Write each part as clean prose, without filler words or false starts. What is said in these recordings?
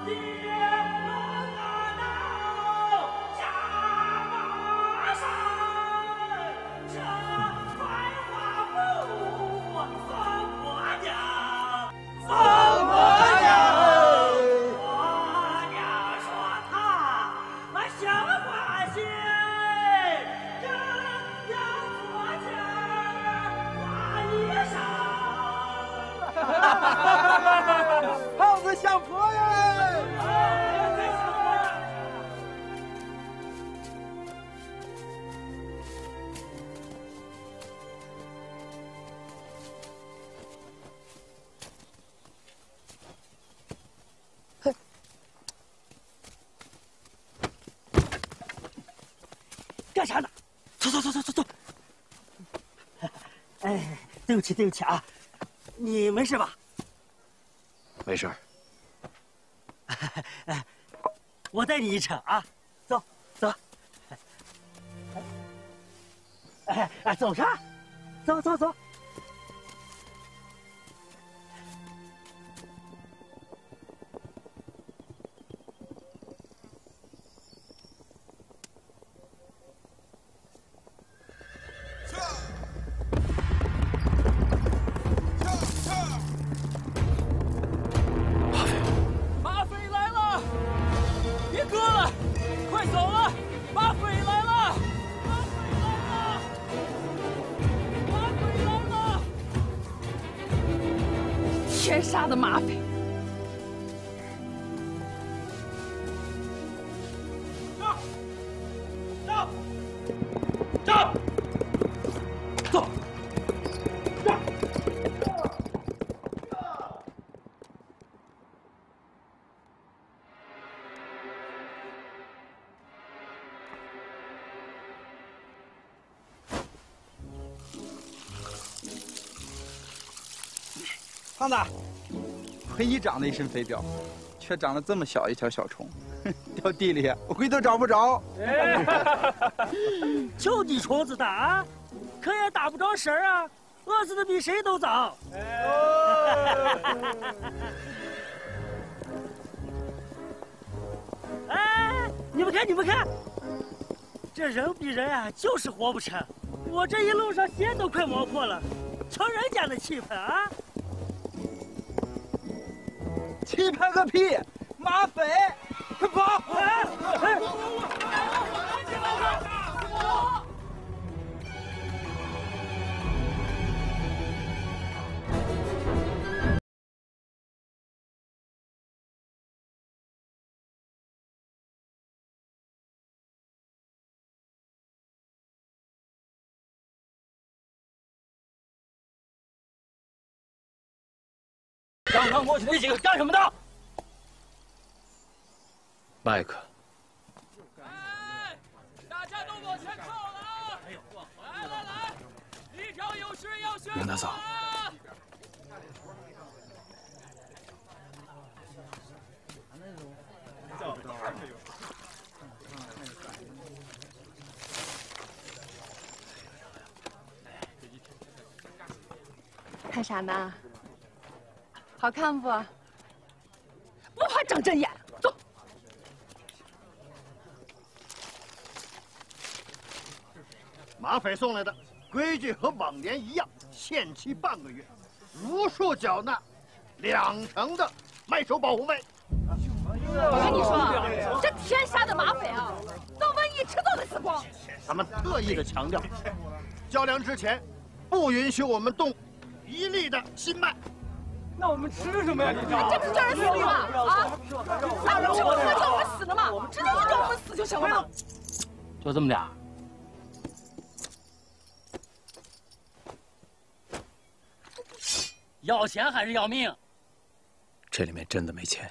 胖子相婆呀！ 干啥呢？走。哎，对不起啊，你没事吧？ 没事。 我带你一程啊，走。哎，走啥？走。 马匪来了！别搁了，快走了！马匪来了！ 天杀的马匪！ 走！ 胖子，唯一长得一身肥膘，却长了这么小一条小虫，掉地里我回头找不着。 就你虫子大啊，可也打不着食儿啊，饿死的比谁都早。哎，你们看，这人比人啊，就是活不成。我这一路上鞋都快磨破了，瞧人家的气氛啊！ 气派个屁！马匪，快跑！ 刚刚过去那几个干什么的？ 麦克， 哎，大家都往前靠了啊！来，一条有事要宣让他走。 看啥呢？好看不？不怕长针眼，走。 马匪送来的规矩和往年一样，限期半个月，如数缴纳2成的卖手保护费。 我跟你说，这天杀的马匪啊，早晚一吃都得死光。 咱们特意的强调，交粮之前不允许我们动一粒的心脉。 那我们吃什么呀？你这不是叫人死吗？啊！这不是叫我们死了吗？直接就叫我们死就行了嘛。 就这么点儿。要钱还是要命？ 这里面真的没钱。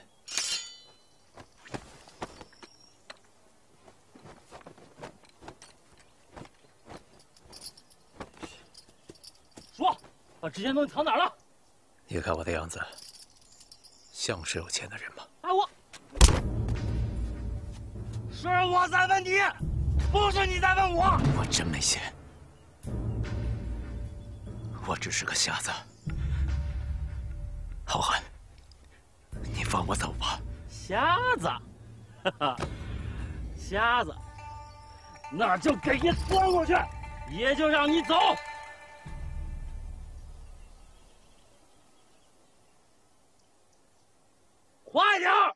说，把这些东西藏哪儿了？ 你看我的样子，像是有钱的人吗？ 是我在问你，不是你在问我。 我真没钱，我只是个瞎子。浩瀚，你放我走吧。 瞎子，哈哈，瞎子，那就给你端过去，也就让你走。快点儿！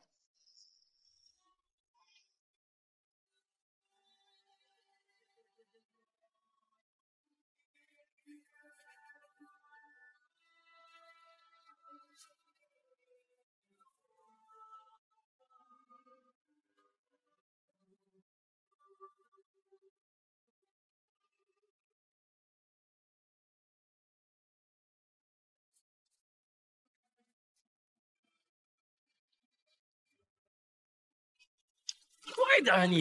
快点啊你！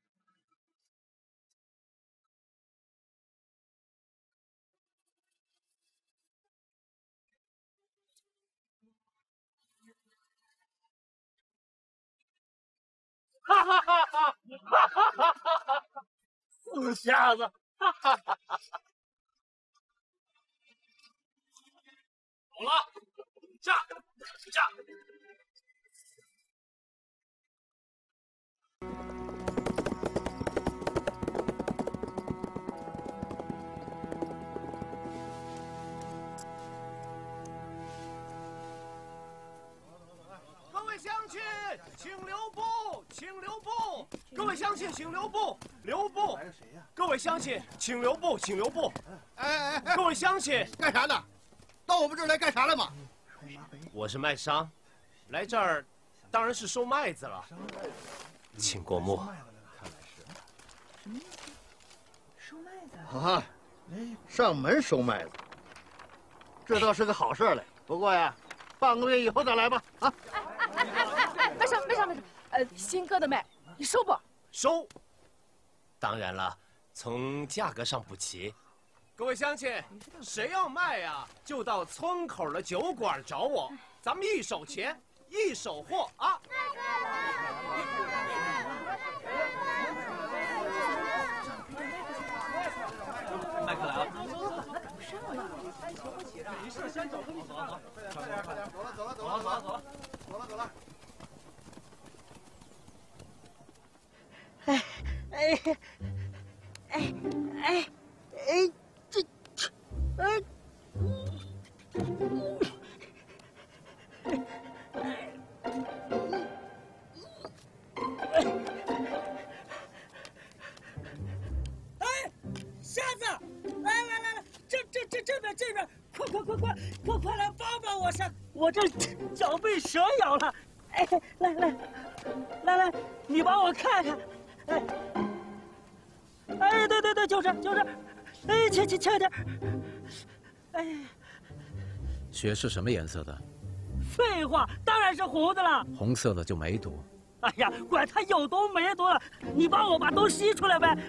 哈哈哈哈！哈哈哈哈！死瞎子！哈哈哈哈！好了，下。 各位乡亲，请留步，请留步！各位乡亲，请留步，留步！各位乡亲，请留步，请留步！ 哎， 各位乡亲， 干啥呢？到我们这儿来干啥来嘛？ 我是卖商，来这儿当然是收麦子了。请过目。 收麦子啊，上门收麦子，这倒是个好事儿嘞。不过呀，半个月以后再来吧。啊！ 没事，新割的麦，你收不？ 收。当然了，从价格上补齐。各位乡亲，谁要卖呀，就到村口的酒馆找我，咱们一手钱一手货啊！ 麦克来了。 没事，先走，你走，快点，走了。 瞎子，来，这边，快来帮帮我瞎！我这脚被蛇咬了，哎，来，你帮我看看，哎，对，就这，哎，轻点，哎， 血是什么颜色的？ 废话，当然是红的了。 红色的就没毒。 哎呀，管它有毒没毒了，你帮我把毒吸出来呗。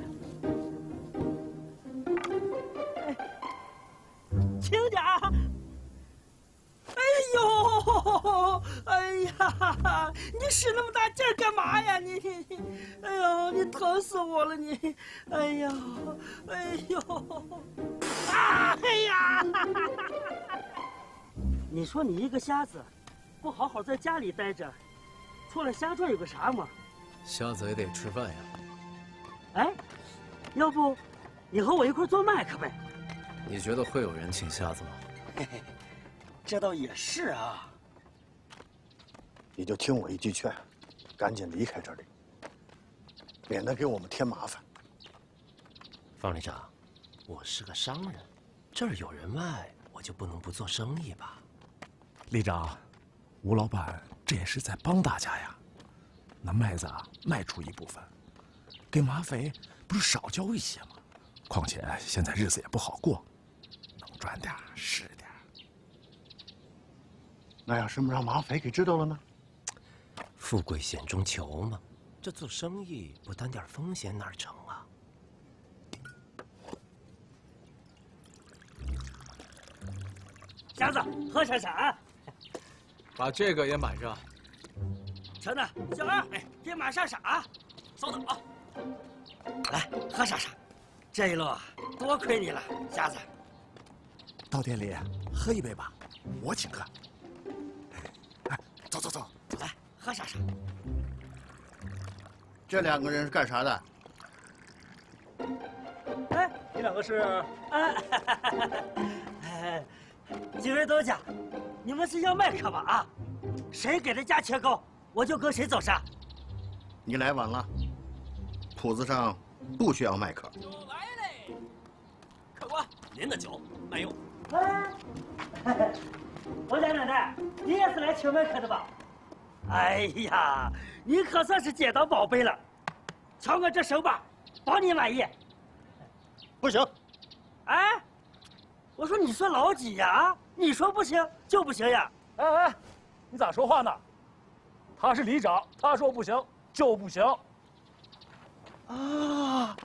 轻点啊！哎呦，哎呀，你使那么大劲儿干嘛呀你？哎呦，你疼死我了你！哎呦，哎呀！你说你一个瞎子，不好好在家里待着，出来瞎转有个啥嘛？ 瞎子也得吃饭呀。 哎，要不你和我一块做麦克呗？ 你觉得会有人请瞎子吗？ 嘿，这倒也是啊。 你就听我一句劝，赶紧离开这里，免得给我们添麻烦。 方连长，我是个商人，这儿有人卖，我就不能不做生意吧？ 李长，吴老板这也是在帮大家呀。那麦子卖出一部分，给马匪不是少交一些吗？况且现在日子也不好过，能赚点是点。 那要是让马匪给知道了呢？ 富贵险中求嘛，这做生意不担点风险哪成啊？ 瞎子，喝啥茶？ 把这个也满上。 成子，小二，给满上啥？稍等啊。来，喝啥？这一路多亏你了，瞎子。 到店里喝一杯吧，我请客。哎，走， 来，喝啥？ 这两个人是干啥的？ 哎， 你两个是？ 几位东家，你们是要卖课吧？啊，谁给的价钱高，我就跟谁走上。 你来晚了，谱子上不需要卖课。 酒来嘞，客官，您的酒慢用。 我家奶奶，你也是来请卖课的吧？哎呀，你可算是捡到宝贝了，瞧我这手把，保你满意。 不行。 哎，我说你说老几呀？你说不行就不行呀？ 哎，你咋说话呢？他是里长，他说不行就不行。 啊，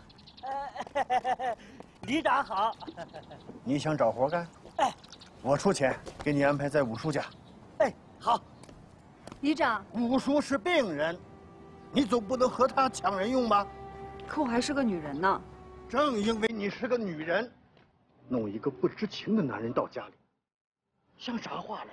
里长好。 你想找活干？ 哎， 我出钱给你安排在武叔家。 哎，好。 里长， 武叔是病人，你总不能和他抢人用吧？ 可我还是个女人呢。 正因为你是个女人，弄一个不知情的男人到家里，像啥话嘞？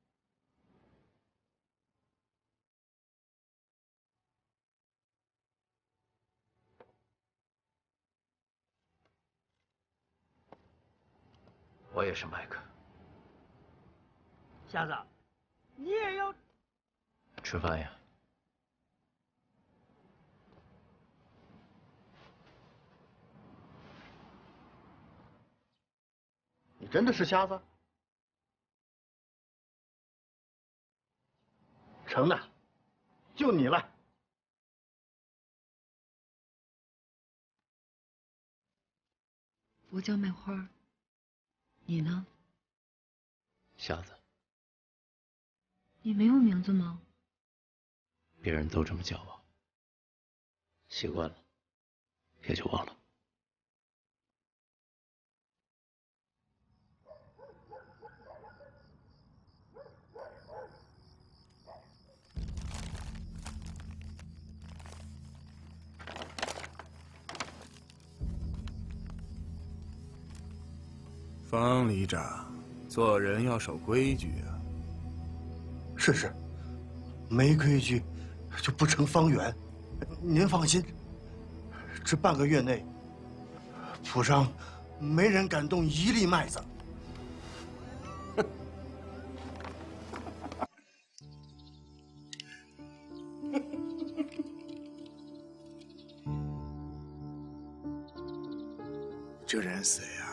我也是麦克。 瞎子，你也要吃饭呀？ 你真的是瞎子？成的，就你了。 我叫麦花，你呢？ 瞎子。 你没有名字吗？ 别人都这么叫我，习惯了，也就忘了。 方里长，做人要守规矩啊。 是，没规矩就不成方圆。您放心，这半个月内，府上没人敢动一粒麦子。 这人谁呀？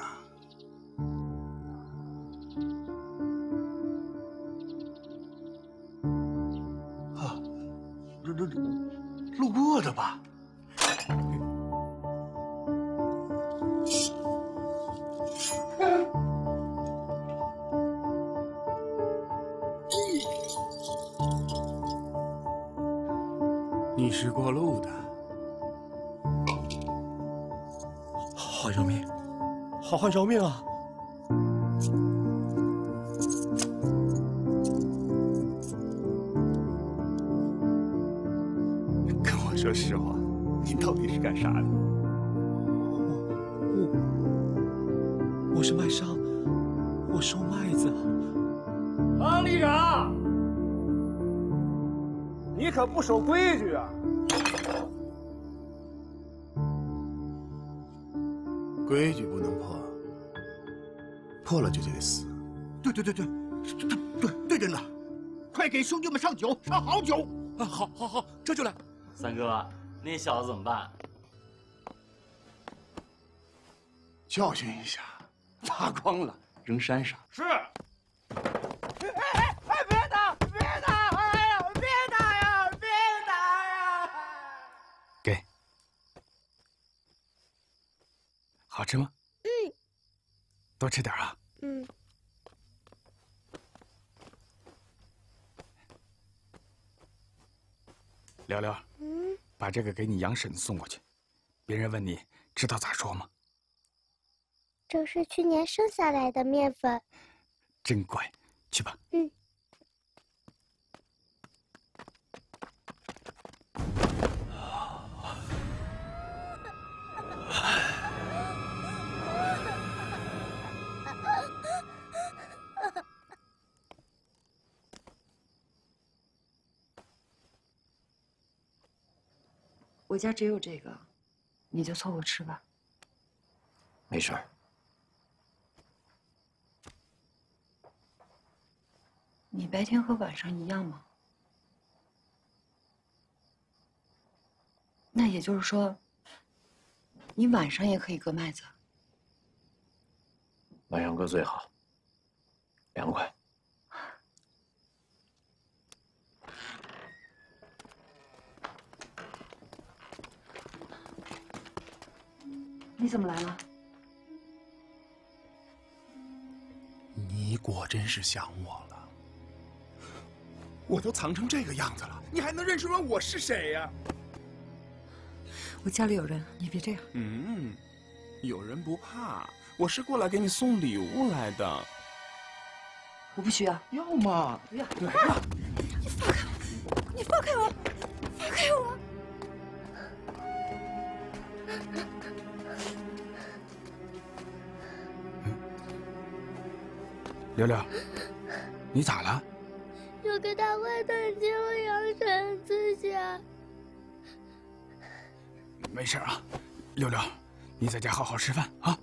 路过的吧？ 你是过路的。 好要命，好要命啊！ 说实话，你到底是干啥的？ 我是麦商，我收麦子。方里长，你可不守规矩啊！ 规矩不能破，破了就得死。 对着呢！快给兄弟们上酒，上好酒！ 啊，好，这就来。 三哥，那小子怎么办？ 教训一下，扒光了扔山上。 是。 别打！哎呀，别打呀！ 给。好吃吗？多吃点啊。聊聊。把这个给你杨婶子送过去，别人问你知道咋说吗？ 这是去年剩下来的面粉。 真乖，去吧。 我家只有这个，你就凑合吃吧。 没事儿。 你白天和晚上一样吗？那也就是说，你晚上也可以割麦子。 晚上割最好，凉快。 你怎么来了？ 你果真是想我了。我都藏成这个样子了，你还能认出来我是谁呀？ 我家里有人，你别这样。 有人不怕，我是过来给你送礼物来的。 我不需要。 要吗？ 不要。 来吧。 你放开我！你放开我！放开我！ 六六，你咋了？ 有个大坏蛋进了阳山自杀。 没事啊，六六，你在家好好吃饭啊。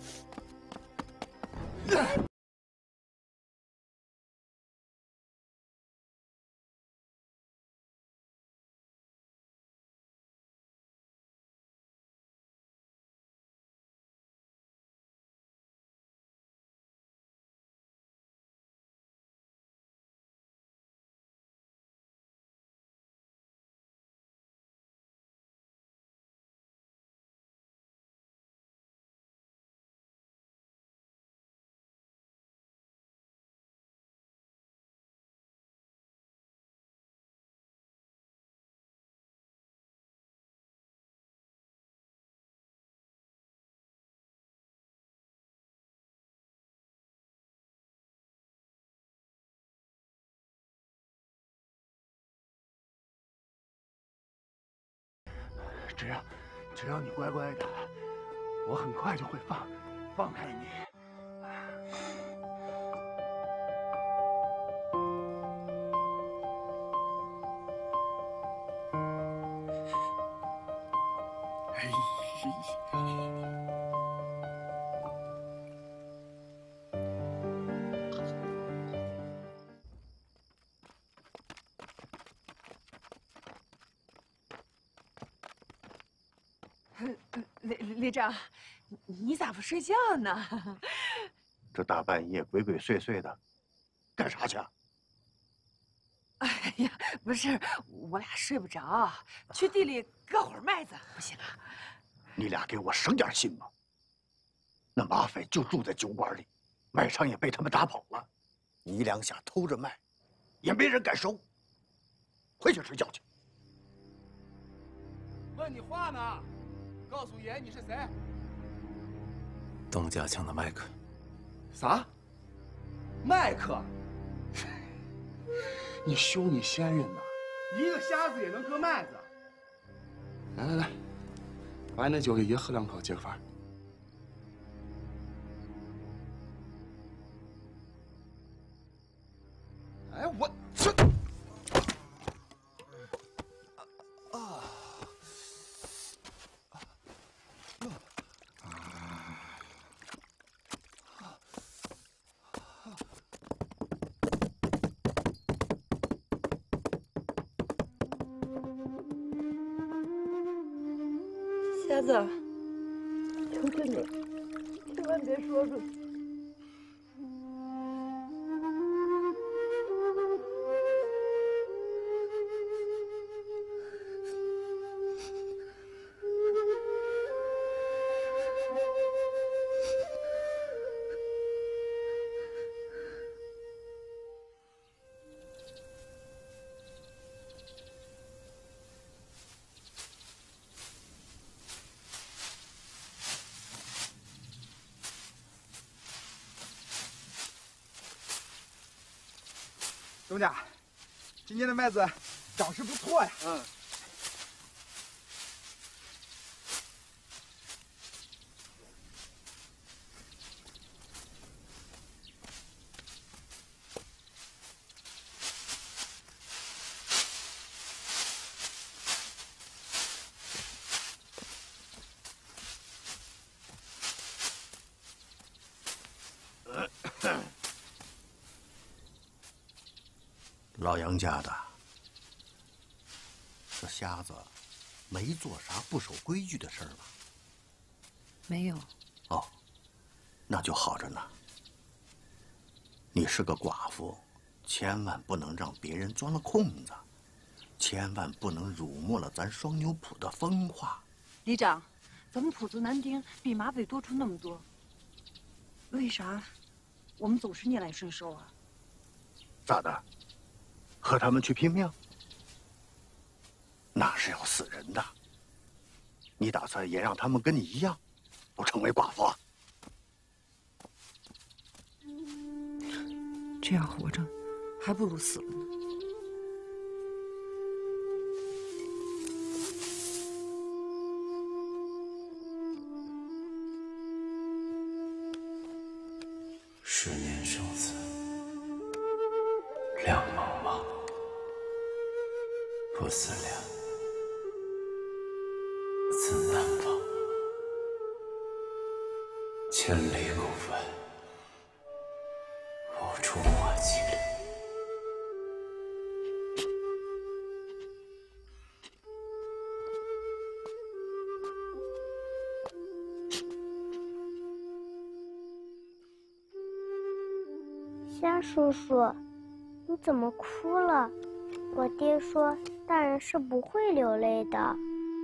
只要你乖乖的，我很快就会放开你。 李长，你咋不睡觉呢？ 这大半夜鬼鬼祟祟的，干啥去？ 哎呀，不是，我俩睡不着，去地里割会儿麦子，不行啊？ 你俩给我省点心吧。那马匪就住在酒馆里，麦场也被他们打跑了。你两下偷着卖，也没人敢收。回去睡觉去。 问你话呢，告诉爷你是谁？ 东家枪的麦克。 啥？麦克？你休你先人呐！一个瞎子也能割麦子？来来来，把你那酒给爷喝两口，解个乏。哎，我这。 瞎子，求求你，千万别说出去。 东家，今年的麦子长势不错呀。 老杨家的，这瞎子没做啥不守规矩的事儿吧？ 没有。 哦，那就好着呢。你是个寡妇，千万不能让别人钻了空子，千万不能辱没了咱双牛堡的风化。 里长，咱们土族男丁比马匪多出那么多，为啥我们总是逆来顺受啊？ 咋的？和他们去拼命？那是要死人的。你打算也让他们跟你一样，都成为寡妇？ 这样活着，还不如死了呢。 10年生死，两茫茫，不思量，自难忘。千里孤帆，无处话凄凉。 虾叔叔，你怎么哭了？我爹说大人是不会流泪的。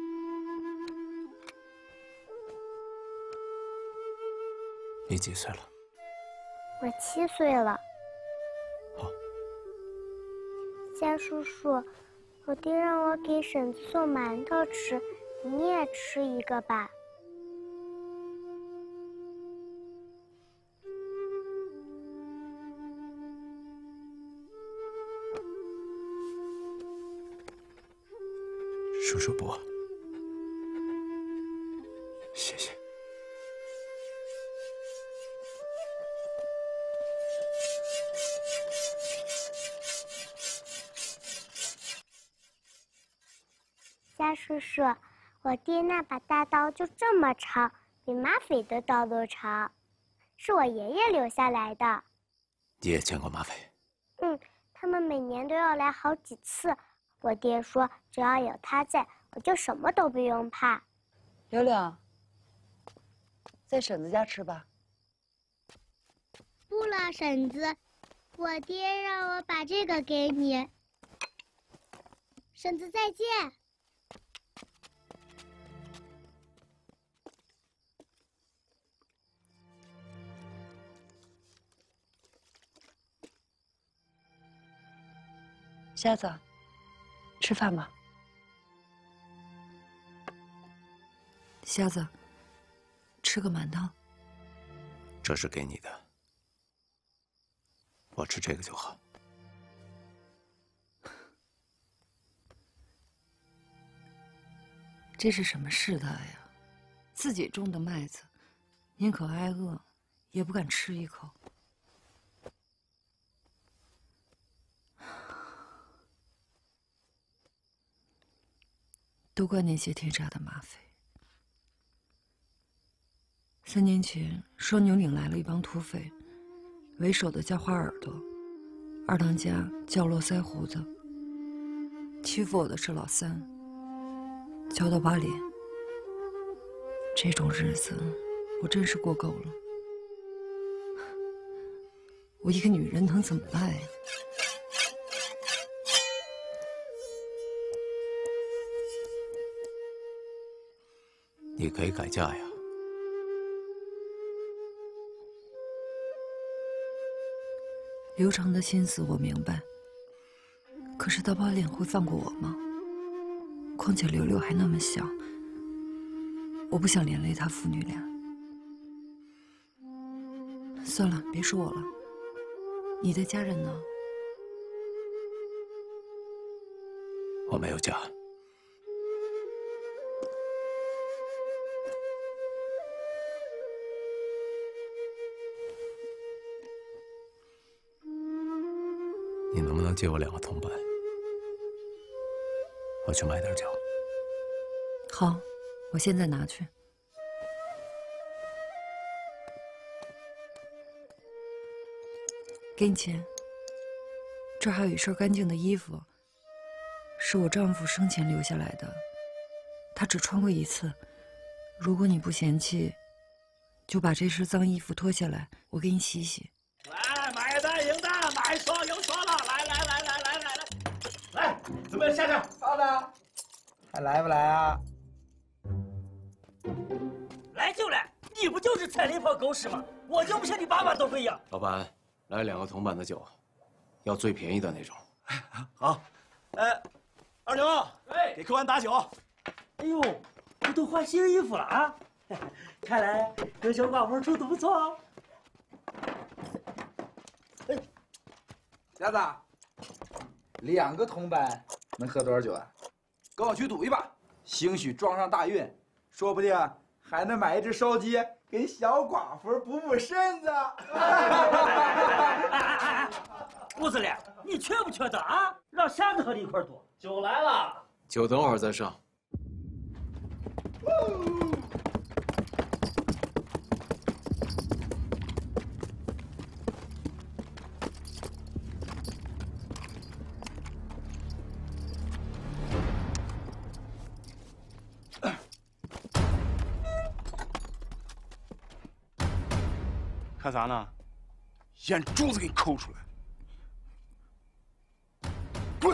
你几岁了？ 我7岁了。 哦。 虾叔叔，我爹让我给婶子送馒头吃，你也吃一个吧。 叔叔不，谢谢。 虾叔叔，我爹那把大刀就这么长，比马匪的刀都长，是我爷爷留下来的。 你也见过马匪？ 他们每年都要来好几次。我爹说，只要有他在，我就什么都不用怕。 刘刘，在婶子家吃吧。 不了，婶子，我爹让我把这个给你。婶子再见。 瞎子，吃饭吧。瞎子，吃个馒头。 这是给你的，我吃这个就好。 这是什么世代呀？自己种的麦子，宁可挨饿，也不敢吃一口。都怪那些天杀的马匪。3年前，双牛岭来了一帮土匪，为首的叫花耳朵，二当家叫络腮胡子，欺负我的是老三，叫到8脸。这种日子，我真是过够了。我一个女人能怎么办呀？ 你可以改嫁呀。 刘长的心思我明白，可是大8脸会放过我吗？况且刘刘还那么小，我不想连累他父女俩。算了，别说我了。你的家人呢？ 我没有家。你能不能借我2个铜板？我去买点酒。 好，我现在拿去。给你钱，这这还有一身干净的衣服，是我丈夫生前留下来的，他只穿过一次。如果你不嫌弃，就把这身脏衣服脱下来，我给你洗洗。 来，买单赢单，买双赢双了！来，怎么样，先生？ 好的，还来不来啊？ 来就来，你不就是踩了一泡狗屎吗？我就不信你8碗都会赢。 老板，来2个铜板的酒，要最便宜的那种。 好，二牛， 哎， 给客官打酒。 哎呦，你都换新衣服了啊！看来这小寡妇处的不错。 瞎子，2个铜板能喝多少酒啊？跟我去赌一把，兴许撞上大运，说不定还能买一只烧鸡给小寡妇补身子。 屋子里，你缺不缺德啊？让瞎子和你一块赌。 酒来了， 酒等会儿再上。 看啥呢？眼珠子给你抠出来！滚！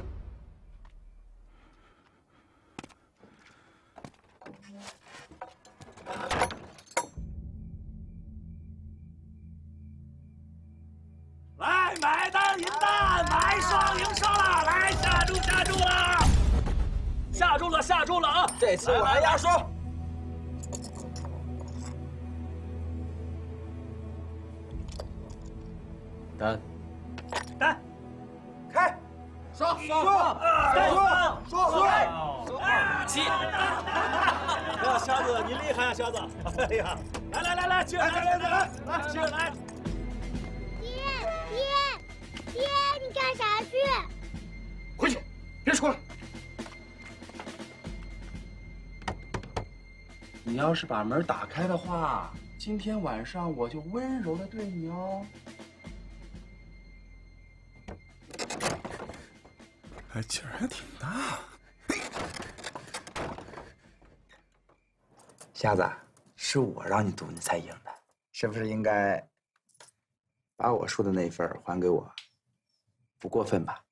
来，买单赢单，买双赢双了！来，下注了！下注了啊！ 这次我还压输。 单， 开， 双， 7。哎呀，瞎子，你厉害啊，瞎子！哎呀，来，接着来！ 爹，你干啥去？ 回去，别出来！ 你要是把门打开的话，今天晚上我就温柔的对你哦。 哎，劲儿还挺大。 瞎子，是我让你赌你才赢的，是不是应该把我输的那份还给我？不过分吧？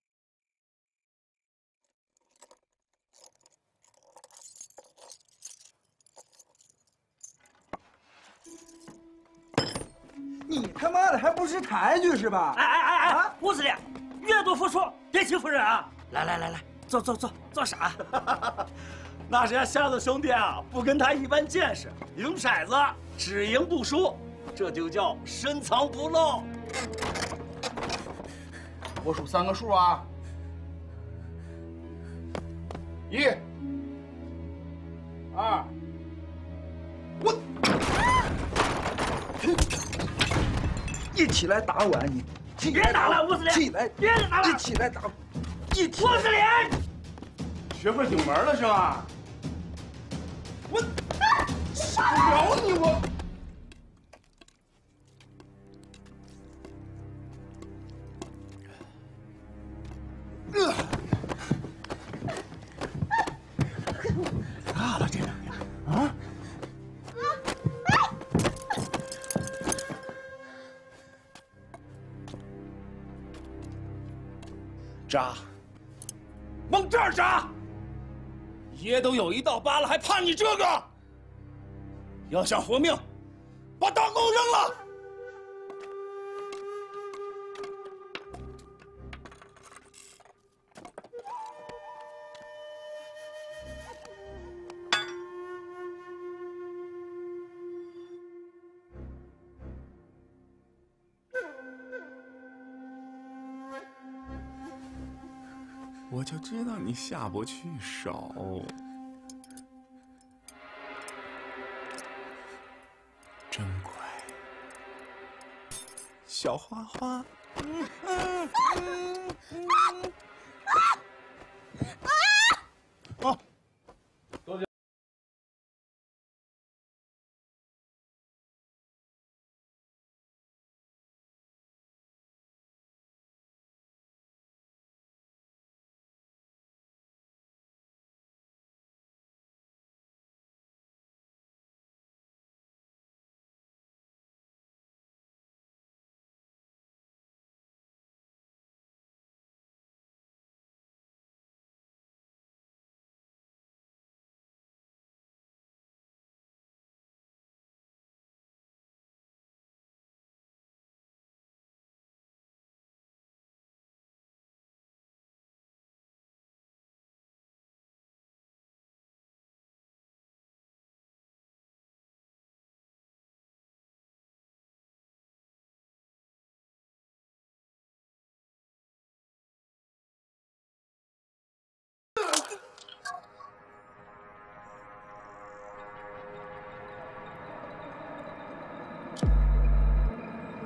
你他妈的还不识抬举是吧？ 哎，屋子里，越赌服输，别欺负人啊！来，做啥？ 那是瞎子兄弟啊，不跟他一般见识，赢骰子只赢不输，这就叫深藏不露。 我数3个数啊，1、2，我。 一起来打我啊你！ 别打了，屋子里！ 起来！ 别打了！ 一起来打我！ 屋子里！ 学会顶门了是吧？我受不了你我！ 大了这2样啊！ 扎，往这儿扎！爷都有1道疤了，还怕你这个？要想活命，把弹弓扔了！ 我就知道你下不去手，真乖，小花花。哦。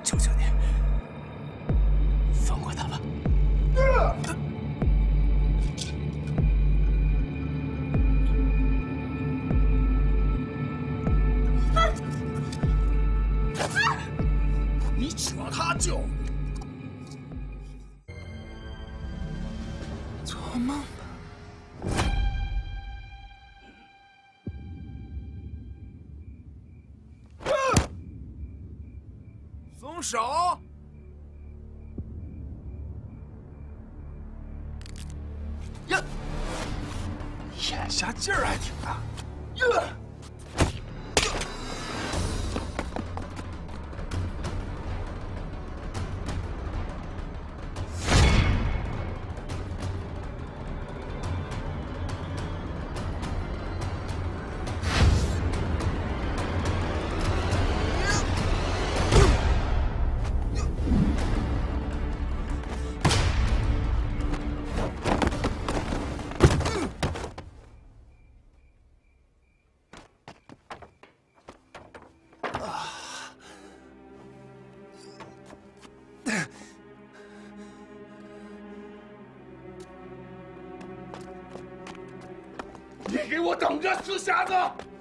求求你，放过他吧。你扯他就做梦吧。松手！呀，眼下劲儿还挺大。呀！ 你给我等着，死瞎子！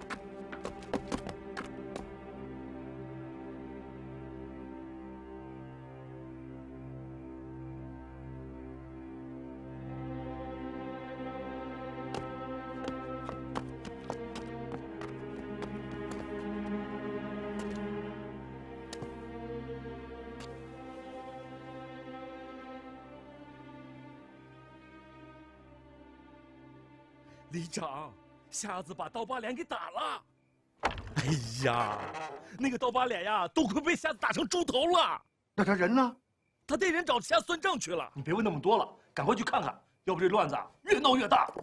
里长，瞎子把刀疤脸给打了。哎呀，那个刀疤脸呀，都快被瞎子打成猪头了。 那他人呢？ 他带人找瞎孙正去了。 你别问那么多了，赶快去看看，要不这乱子越闹越大。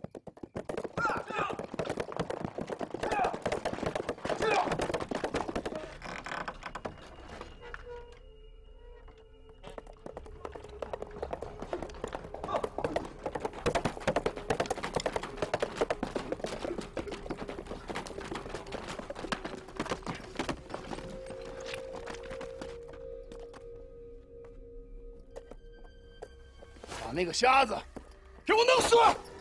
把那个瞎子给我弄死！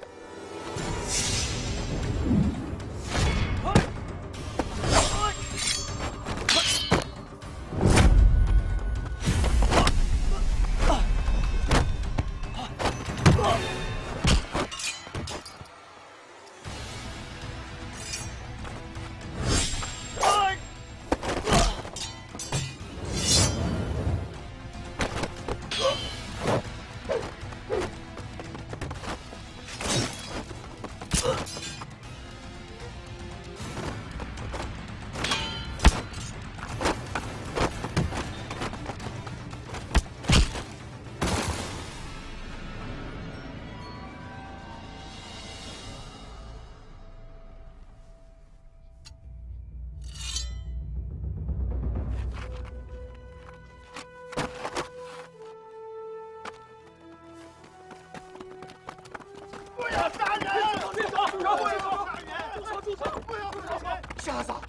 瞎子，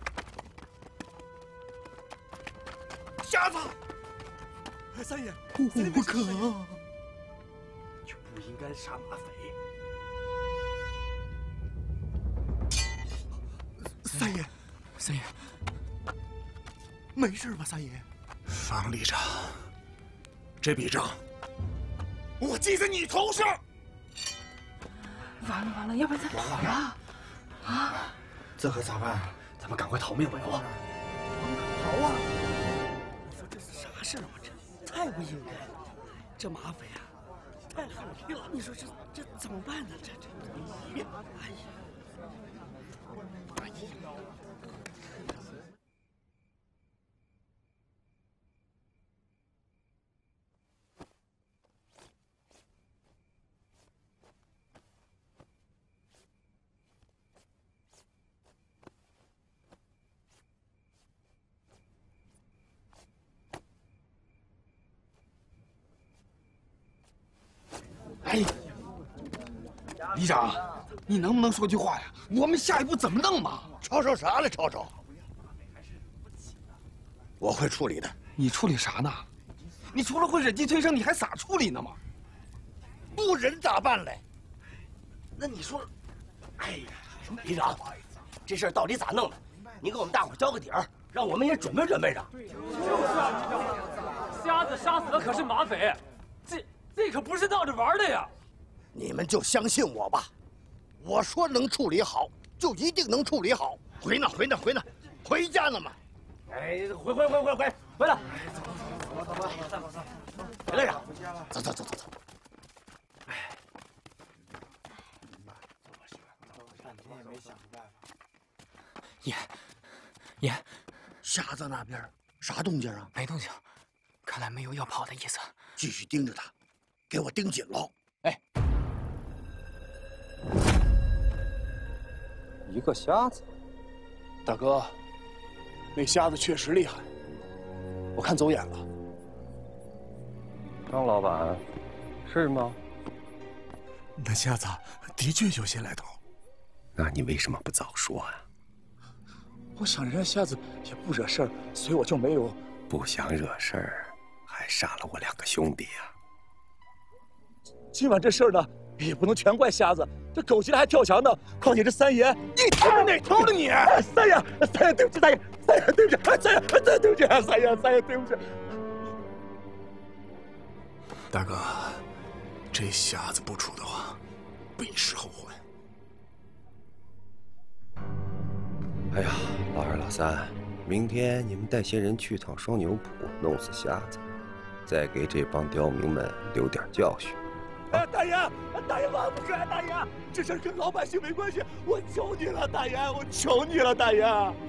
瞎子！ 三爷， 不可， 就不应该杀马匪。 三爷，三爷，没事吧？三爷， 方里长，这笔账我记在你头上。 完了完了，要不然咱跑了啊！ 这可咋办？ 咱们赶快逃命吧，要不？ 逃啊！你说这是啥事儿啊？这太不应该了，这马匪啊，太狠厉了！你说这怎么办呢？这，哎呀！ 哎，里长，你能不能说句话呀？我们下一步怎么弄嘛？ 吵吵啥了？吵吵！我会处理的。 你处理啥呢？你除了会忍气吞声，你还咋处理呢嘛？ 不忍咋办嘞？ 那你说， 哎呀，李长，这事儿到底咋弄的？你给我们大伙交个底儿，让我们也准备准备着。 就是啊，瞎子杀死的可是马匪，这可不是闹着玩的呀！ 你们就相信我吧，我说能处理好，就一定能处理好。回呢，回家呢嘛。 哎，回来！回来，队长，走。 爷， 瞎子那边啥动静啊？ 没动静，看来没有要跑的意思。 继续盯着他，给我盯紧喽！ 哎， 一个瞎子， 大哥，那瞎子确实厉害，我看走眼了。 张老板，是吗？ 那瞎子的确有些来头。 那你为什么不早说啊？ 我想人家瞎子也不惹事儿，所以我就没有。 不想惹事儿，还杀了我2个兄弟呀！ 今晚这事儿呢，也不能全怪瞎子，这狗急了还跳墙呢。况且这三爷，你头是哪头的你？三爷，对不起，三爷，对不起，三爷，对不起。 大哥，这瞎子不处的话，必是后悔。 哎呀，老二、老三，明天你们带些人去趟双牛埔，弄死瞎子，再给这帮刁民们留点教训。 大爷，万不是，大爷，这事跟老百姓没关系，我求你了，大爷，我求你了，大爷。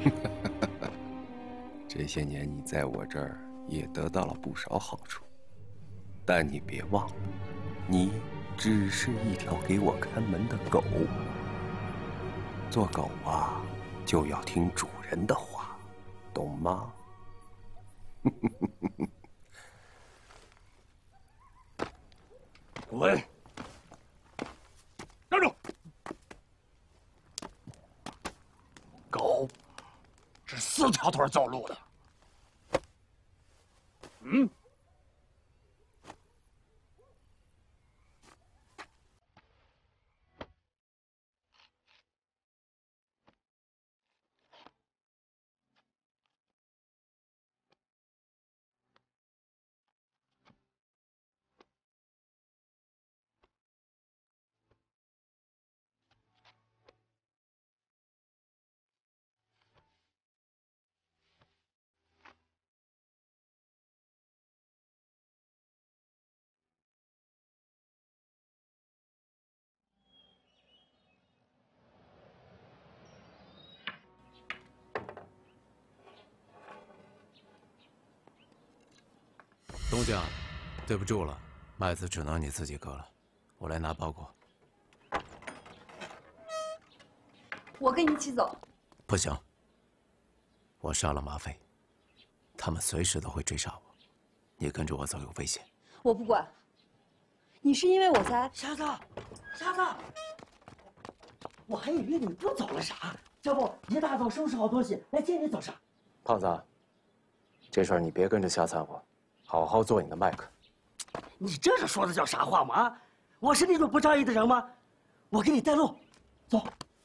这些年你在我这儿也得到了不少好处，但你别忘了，你只是一条给我看门的狗。做狗啊，就要听主人的话，懂吗？ 滚！站住！ 狗是4条腿走路的。嗯。 东家，对不住了，麦子只能你自己割了，我来拿包裹。 我跟你一起走。 不行，我杀了马匪，他们随时都会追杀我，你跟着我走有危险。 我不管，你是因为我才…… 瞎子，我还以为你不走了啥，要不一大早收拾好东西来接你走啥？ 胖子，这事儿你别跟着瞎掺和，好好做你的麦克。 你这是说的叫啥话吗？啊，我是那种不仗义的人吗？我给你带路，走，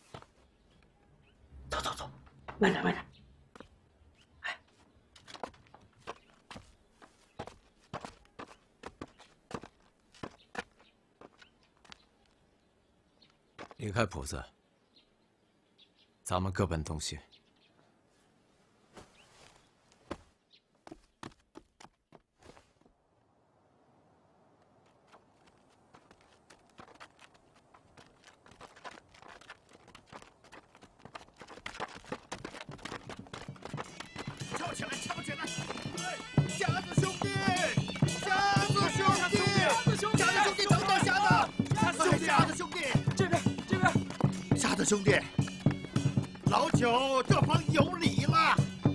慢点。 离开铺子，咱们各奔东西。 跳起来！瞎子兄弟，等等，瞎子兄弟， 这边， 瞎子兄弟，老九这帮有理了。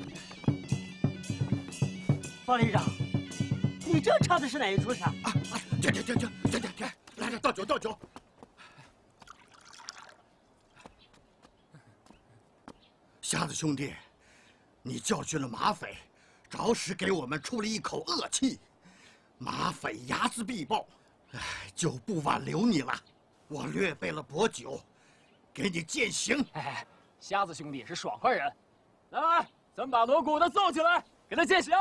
方旅长，你这唱的是哪一出戏啊？ 停！来，倒酒。瞎子兄弟，你教训了马匪， 着实给我们出了一口恶气。马匪睚眦必报，就不挽留你了。我略备了薄酒，给你饯行。 哎，瞎子兄弟是爽快人，来，咱们把锣鼓的奏起来，给他饯行。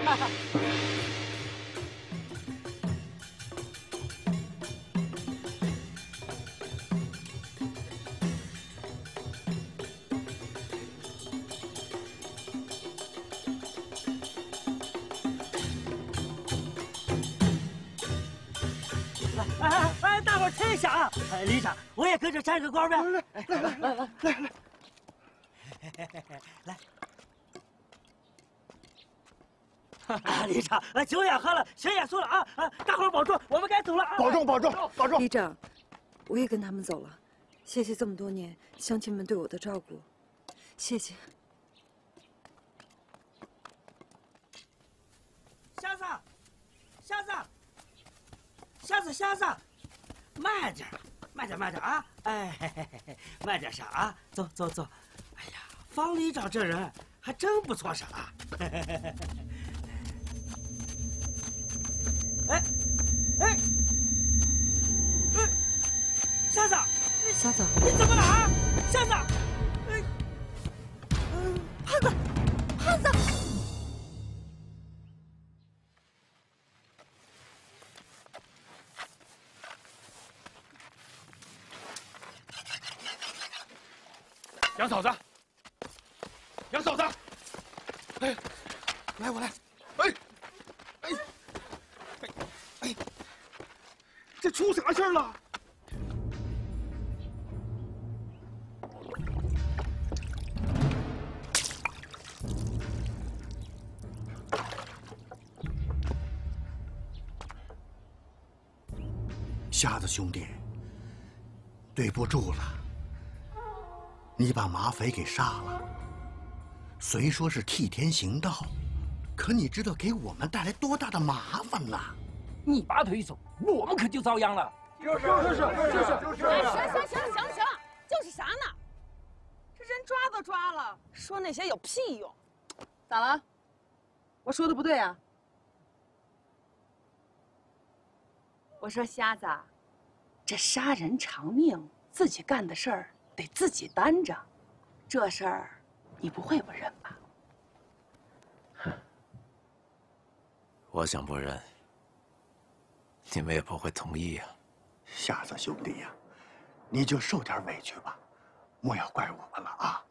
哎，大伙儿听一下啊！里长，我也跟着站个光呗。来。里长，酒也喝了，血也送了啊！大伙儿保重，我们该走了啊！ 保重，保重，保重！ 里长，我也跟他们走了，谢谢这么多年乡亲们对我的照顾，谢谢。 瞎子，瞎子，瞎子，瞎子，慢点，慢点，慢点啊！哎，慢点上啊！走走走！哎呀，方里长这人还真不错啥。哎，瞎子， 瞎子， 你怎么了啊？瞎子，胖子，胖子。 杨嫂子，杨嫂子，哎，来，我来，哎，这出啥事儿了？ 瞎子兄弟，对不住了。你把马匪给杀了，虽说是替天行道，可你知道给我们带来多大的麻烦了？ 你拔腿走，我们可就遭殃了。 就是。哎，行了，就是啥呢？这人抓都抓了，说那些有屁用？咋了？我说的不对啊？我说瞎子，这杀人偿命，自己干的事儿得自己担着，这事儿你不会不认吧？ 我想不认，你们也不会同意呀。 瞎子兄弟呀，你就受点委屈吧，莫要怪我们了啊！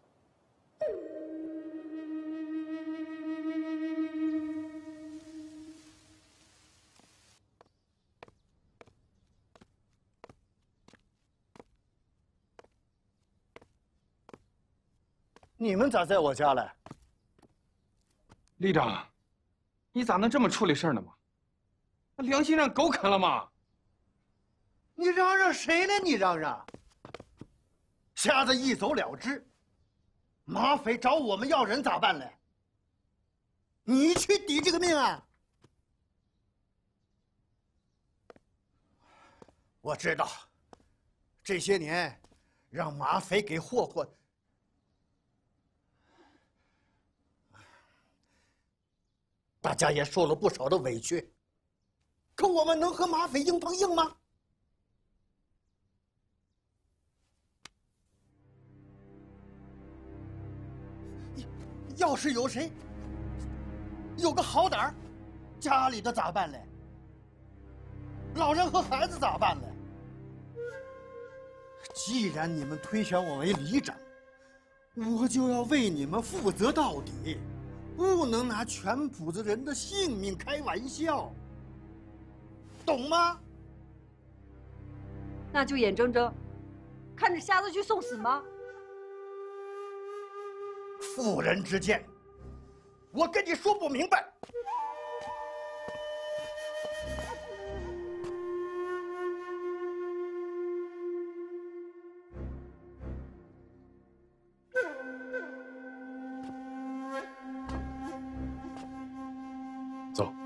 你们咋在我家来？ 里长，你咋能这么处理事儿呢嘛？那良心让狗啃了吗？ 你嚷嚷谁呢？你嚷嚷！瞎子一走了之，马匪找我们要人咋办嘞？你去抵这个命啊！我知道，这些年让马匪给霍霍。大家也受了不少的委屈，可我们能和马匪硬碰硬吗？要是有谁有个好胆儿，家里的咋办嘞？老人和孩子咋办嘞？既然你们推选我为里长，我就要为你们负责到底。不能拿全谱子人的性命开玩笑，懂吗？ 那就眼睁睁看着瞎子去送死吗？ 妇人之见，我跟你说不明白。 走。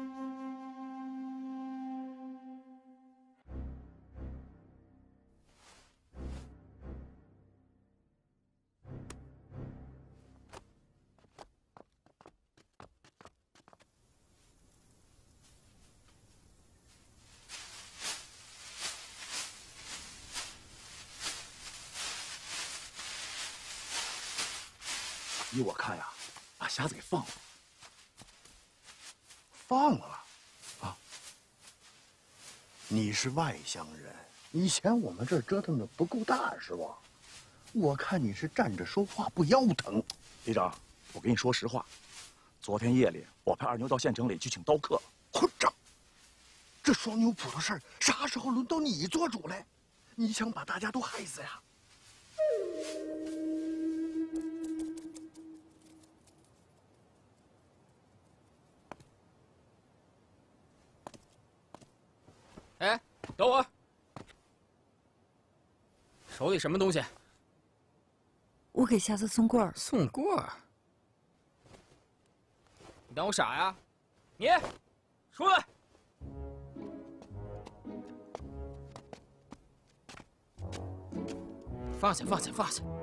依我看呀，把瞎子给放了。 放了？啊？你是外乡人，你嫌我们这儿折腾的不够大是吧？我看你是站着说话不腰疼。 李长，我跟你说实话，昨天夜里我派二牛到县城里去请刀客了。 混账！这双牛埔的事儿啥时候轮到你做主嘞？你想把大家都害死呀？ 哎，等会儿，手里什么东西？ 我给瞎子送棍儿。 送棍儿？你当我傻呀？你出来！放下，放下，放下！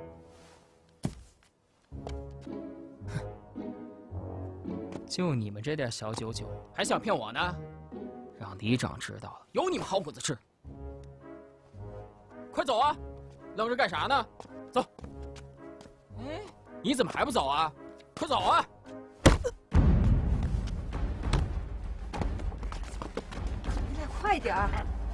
就你们这点小九九，还想骗我呢？让里长知道了，有你们好果子吃！快走啊！愣着干啥呢？走！哎，你怎么还不走啊？快走啊！ 你得快点儿！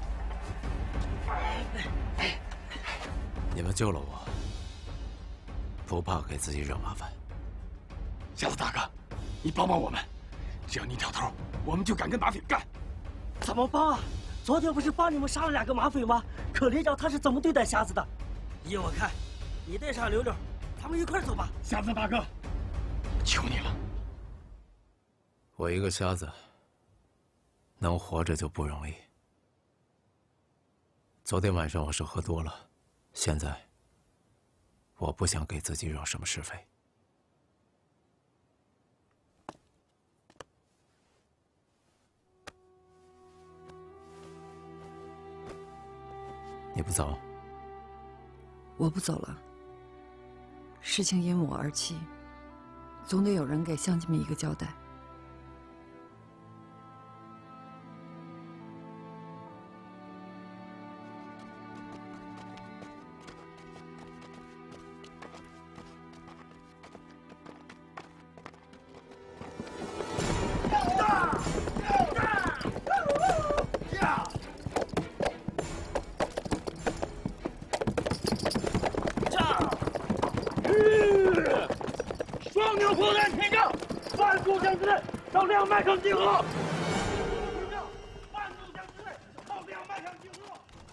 你们救了我，不怕给自己惹麻烦。 瞎子大哥，你帮帮我们，只要你挑头，我们就敢跟马匪干。 怎么帮啊？昨天不是帮你们杀了2个马匪吗？可连长他是怎么对待瞎子的？依我看，你带上柳柳，咱们一块走吧。 瞎子大哥，求你了。 我一个瞎子，能活着就不容易。昨天晚上我是喝多了，现在我不想给自己惹什么是非。你不走？ 我不走了。事情因我而起，总得有人给乡亲们一个交代。 双牛铺在铁仗，万步将之内到2麦场集合。万步将之内到2麦场集合。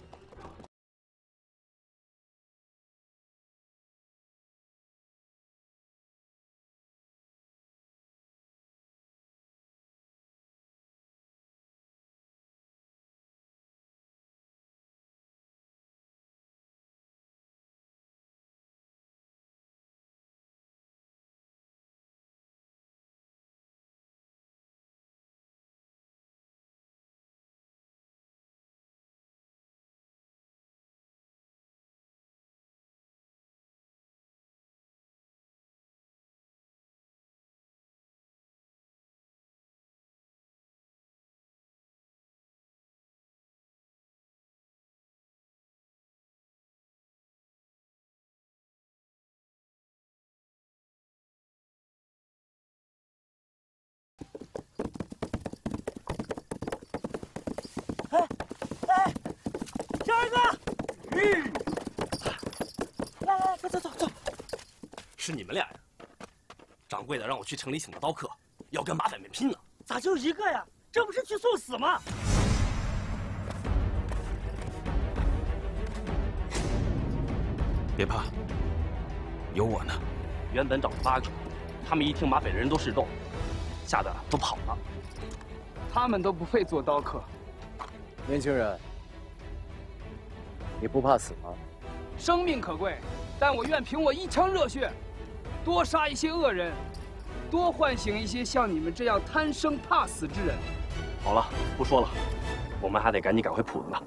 是你们俩呀？掌柜的让我去城里请个刀客，要跟马匪们拼了。 咋就1个呀？这不是去送死吗？ 别怕，有我呢。 原本找了8个，他们一听马匪人都示众，吓得都跑了。 他们都不配做刀客。 年轻人，你不怕死吗？ 生命可贵，但我愿凭我一腔热血，多杀一些恶人，多唤醒一些像你们这样贪生怕死之人。 好了，不说了，我们还得赶紧赶回铺子呢。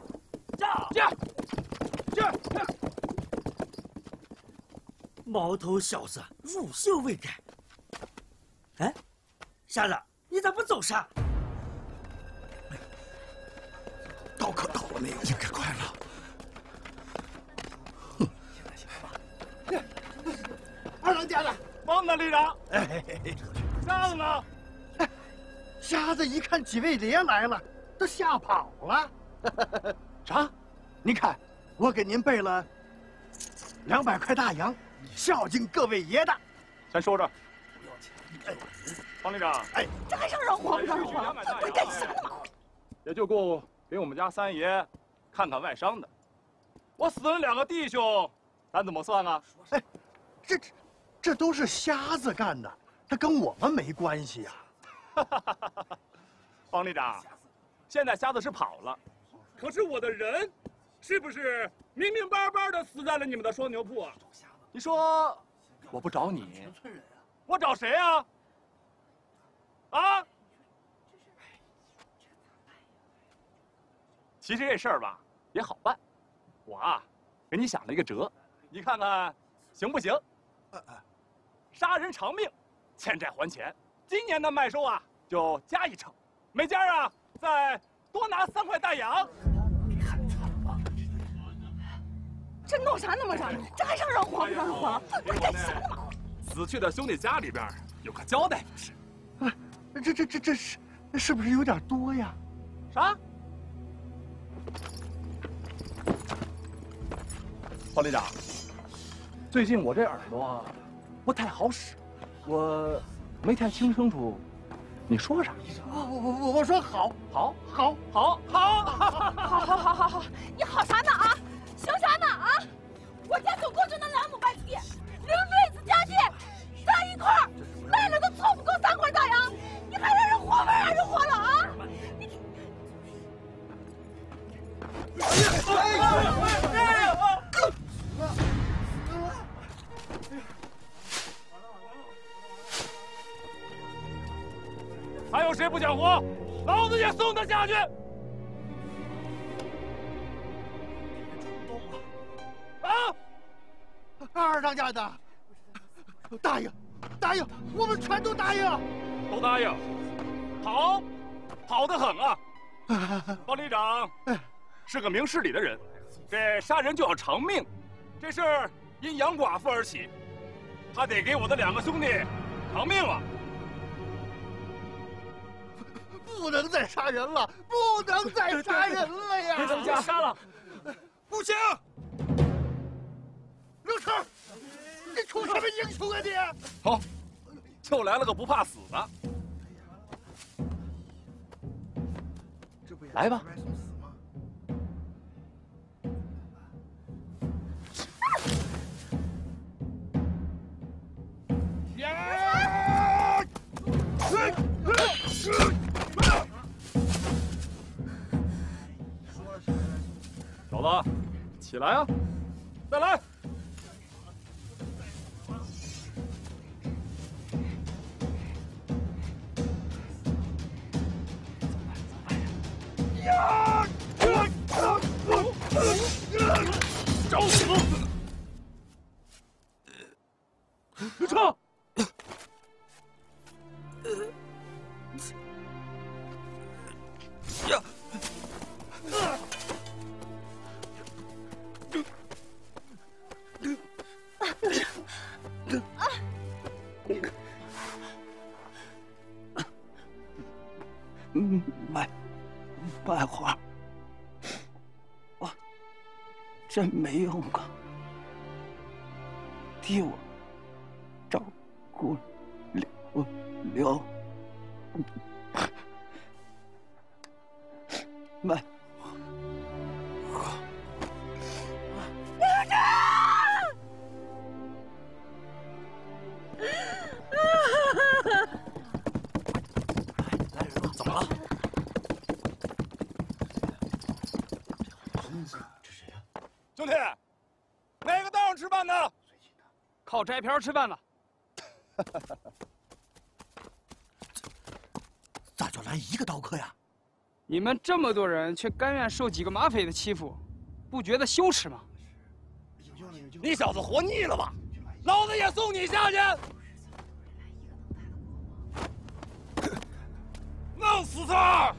毛头小子，乳臭未改。哎，瞎子，你咋不走噻？ 刀客到了没有？ 应该快了。 二当家的，毛好呢，旅长。 哎， 瞎子呢？ 瞎子一看几位爷来了，都吓跑了。 啥？ 您看，我给您备了200块大洋，孝敬各位爷的。 先收着。方旅长， 哎，这还让人慌不让人慌？这干啥呢嘛？ 也就够给我们家三爷看看外伤的。我死了2个弟兄，咱怎么算啊？ 哎，这都是瞎子干的，他跟我们没关系呀。 方旅长，现在瞎子是跑了，可是我的人，是不是明明白白的死在了你们的双牛铺啊？你说我不找你，我找谁啊？啊？其实这事儿吧也好办，我啊给你想了一个辙，你看看行不行？杀人偿命，欠债还钱。今年的麦收啊就加1成，每家啊再多拿3块大洋。 这弄啥弄啥？这还让人慌不让人慌？这干啥呢嘛？ 死去的兄弟家里边有个交代不是？ 这是不是有点多呀？ 啥？方旅长，最近我这耳朵不太好使，我没太听清楚你说啥。 我说好， 好， 好， 好， 好，你好啥呢啊？行啥呢啊？我家总共就那2亩半地，领妹子家具在一块儿，卖了都凑不够3块大洋，你还让人活不让人活了啊？ 还有谁不想活？老子也送他下去！啊！ 二当家的，答应，我们全都答应， 都答应。好，好得很啊！方旅长是个明事理的人，这杀人就要偿命，这事儿因杨寡妇而起，他得给我的2个兄弟偿命啊！ 不能再杀人了，不能再杀人了呀！ 别家杀了， 不行！刘成，你出什么英雄啊你？ 好，就来了个不怕死的。来吧。小子，起来啊！再来！找死！刘成！呀！ 卖花，我真没用过，替我照顾刘卖花。 刘成！ 怎么了？ 兄弟，哪个道上吃饭呢？ 靠摘瓢吃饭呢。 咋就来1个刀客呀？ 你们这么多人，却甘愿受几个马匪的欺负，不觉得羞耻吗？ 你小子活腻了吧？老子也送你下去！弄死他！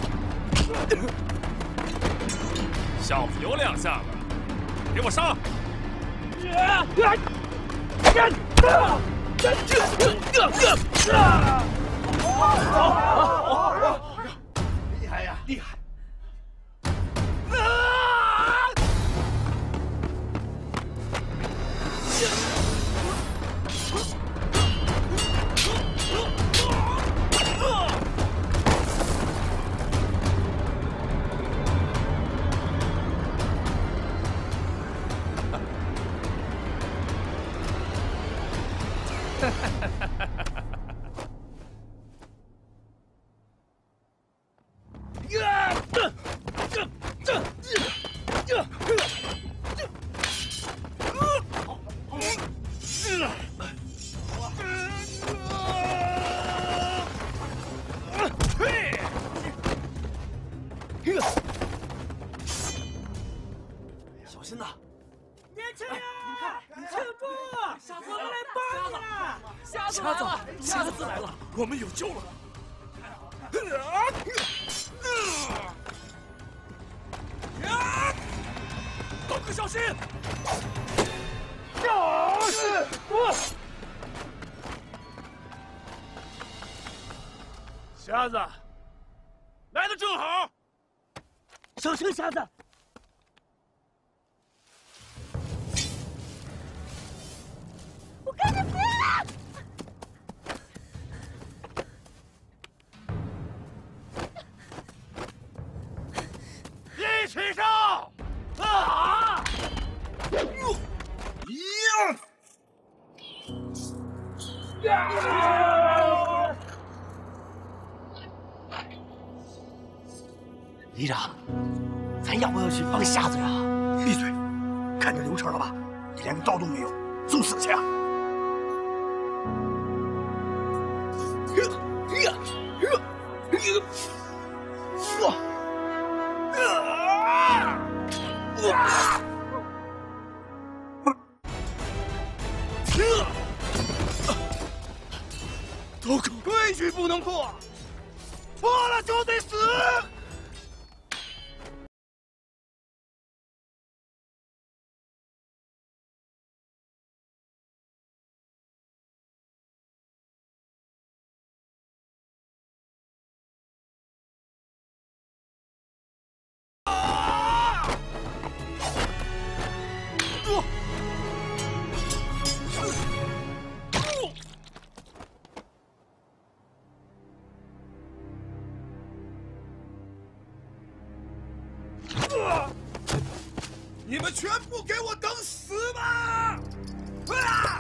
小子有2下子，给我上！ 厉害呀，厉害！ 小心呐！ 年轻人，庆祝！我们来帮你了！ 瞎子来了，我们有救了！刀哥小心！瞎子，来的正好。 小心瞎子！ 我跟你拼了！ 一起上！啊！ 李长，咱要不要去帮瞎子呀？ 闭嘴！看着流程了吧？你连个刀都没有，送死去啊！ 刀哥，规矩不能破，破了就得死。你们全部给我等死吧！啊！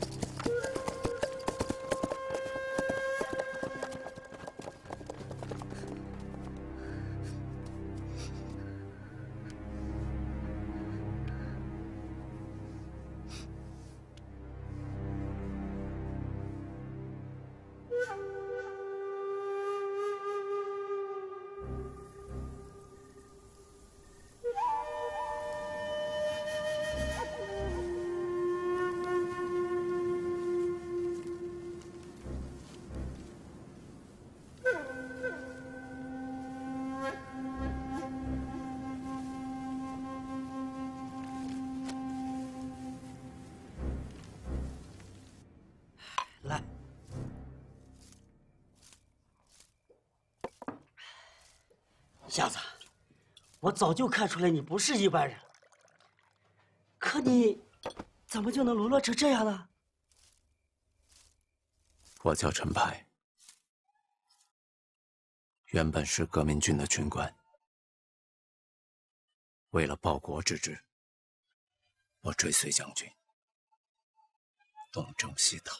来，瞎子，我早就看出来你不是一般人了。可你怎么就能沦落成这样呢？ 我叫陈派，原本是革命军的军官。为了报国之志，我追随将军，东征西讨。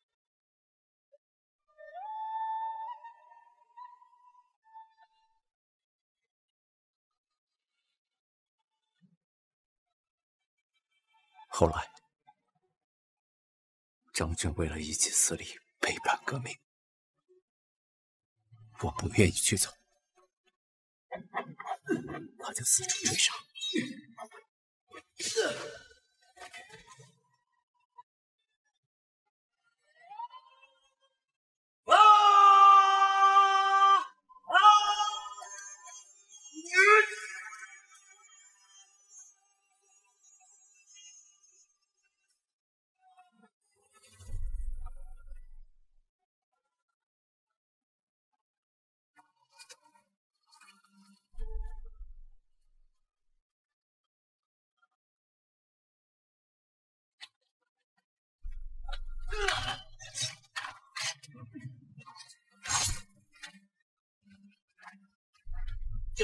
后来，张军为了一己私利背叛革命，我不愿意去走，他就四处追杀。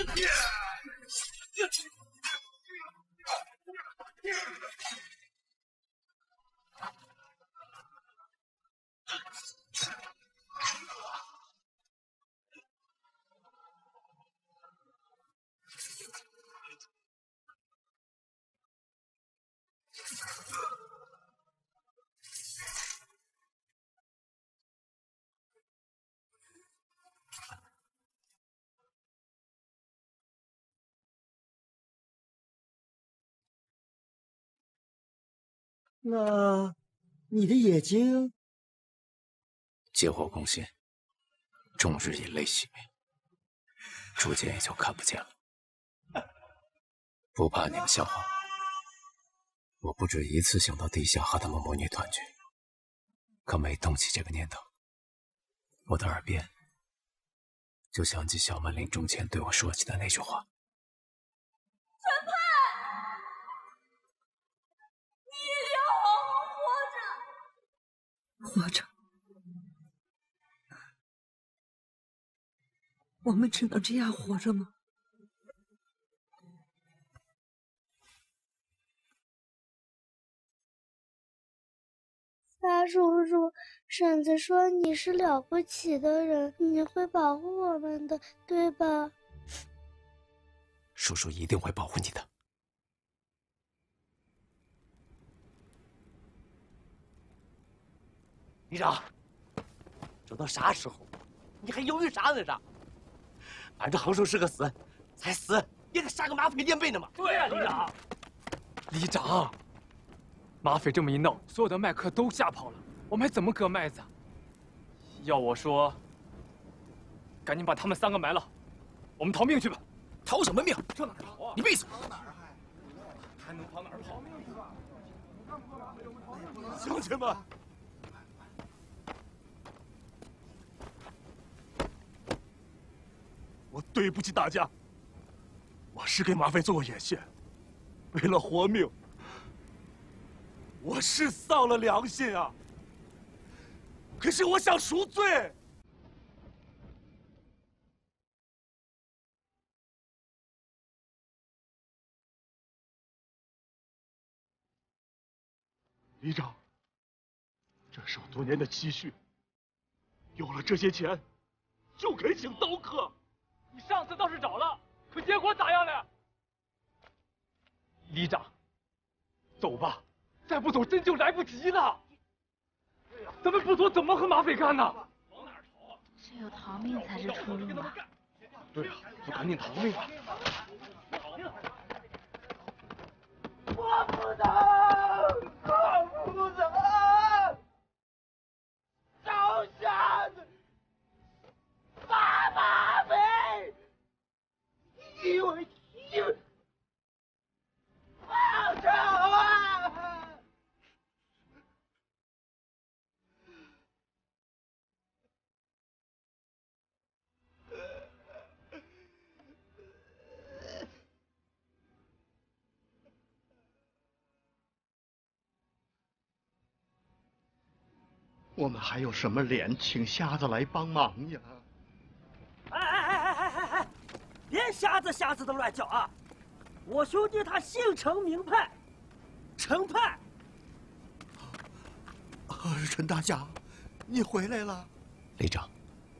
那你的眼睛？ 劫火攻心，终日以泪洗面，逐渐也就看不见了。不怕你们笑话我，不止一次想到地下和他们母女团聚，可每动起这个念头，我的耳边就想起小曼临终前对我说起的那句话。 活着，我们只能这样活着吗？ 沙叔叔，婶子说你是了不起的人，你会保护我们的，对吧？ 叔叔一定会保护你的。 李长，这都啥时候，你还犹豫啥呢？这，反正横竖是个死，才死也得杀个马匪垫背呢嘛。 对呀，李长。李长，马匪这么一闹，所有的麦客都吓跑了，我们还怎么割麦子啊？要我说，赶紧把他们3个埋了，我们逃命去吧。 逃什么命？ 上哪儿逃啊？ 你闭嘴！ 还能跑哪儿跑？ 乡亲们。 我对不起大家，我是给马匪做过眼线，为了活命，我是丧了良心啊。可是我想赎罪。李长，这是我多年的积蓄，有了这些钱，就可以请刀客。 你上次倒是找了，可结果咋样了？李长，走吧，再不走真就来不及了。咱们不走怎么和马匪干呢？往哪儿逃啊？ 只有逃命才是出路啊！ 对啊，不赶紧逃命啊！ 我不能，我不能，招下打马匪。 因为放手啊！ 我们还有什么脸请瞎子来帮忙呀？ 别瞎子的乱叫啊！我兄弟他姓程名派，程派。 陈大侠，你回来了。 李长，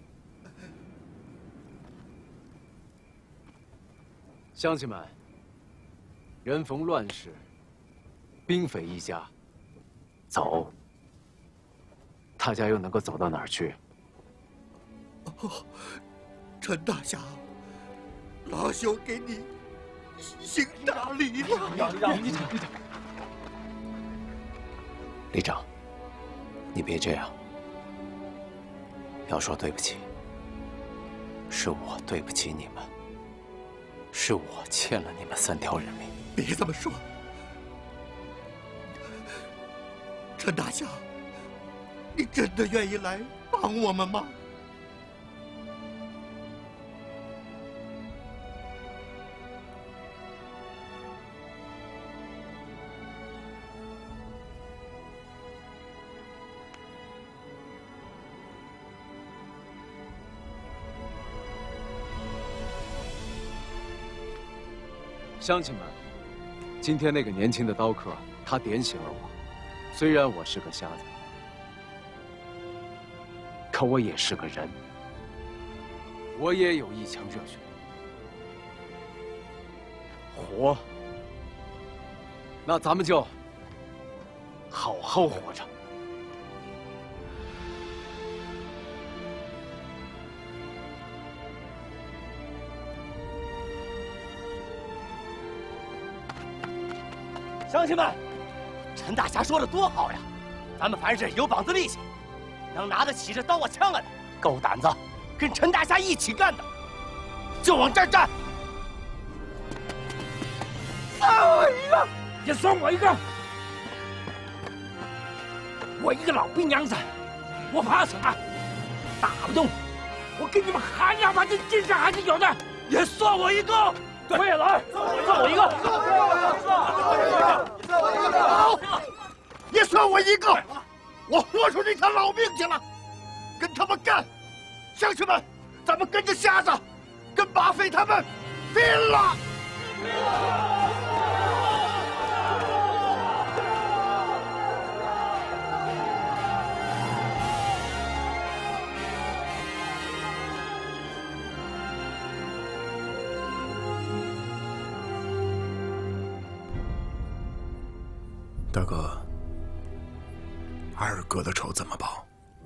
乡亲们，人逢乱世，兵匪一家，走，大家又能够走到哪儿去？ 陈大侠。 老朽给你行大礼了。 李长，你别这样。要说对不起，是我对不起你们，是我欠了你们3条人命。 别这么说，陈大侠，你真的愿意来帮我们吗？ 乡亲们，今天那个年轻的刀客，他点醒了我。虽然我是个瞎子，可我也是个人，我也有一腔热血。活，那咱们就好好活着。 乡亲们，陈大侠说的多好呀！咱们凡是有膀子力气，能拿得起这刀啊枪啊的，够胆子跟陈大侠一起干的，就往这儿站。 算我一个，也算我一个。我一个老兵娘子，我怕什么？打不动，我跟你们喊两把，这精神还是有的。也算我一个。我也来，算我一个， 好，也算我一个。我豁出这条老命去了，跟他们干！乡亲们，咱们跟着瞎子，跟马匪他们拼了！ 大哥，二哥的仇怎么报？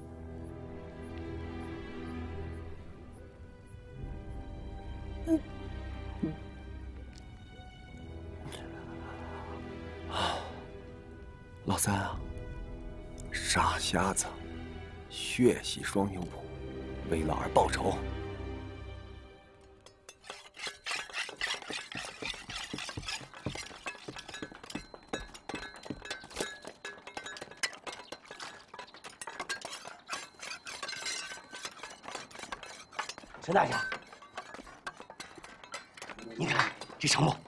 老三啊，傻瞎子，血洗双云舞，为老二报仇。 陈大侠，您看这成不？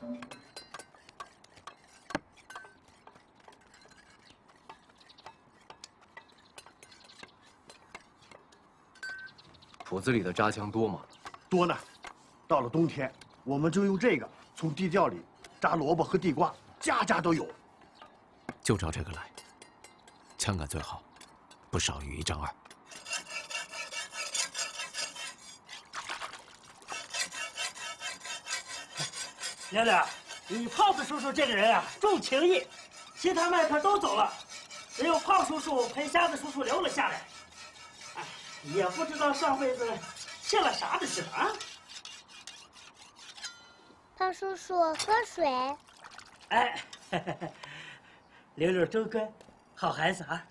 谱子里的扎枪多吗？ 多呢。到了冬天，我们就用这个从地窖里扎萝卜和地瓜，家家都有。 就照这个来，枪杆最好，不少于1丈2。 亮亮，你胖子叔叔这个人啊，重情义，其他麦克都走了，只有胖叔叔陪瞎子叔叔留了下来。哎，也不知道上辈子欠了啥的事啊。 胖叔叔，喝水。 哎，溜溜真乖，好孩子啊。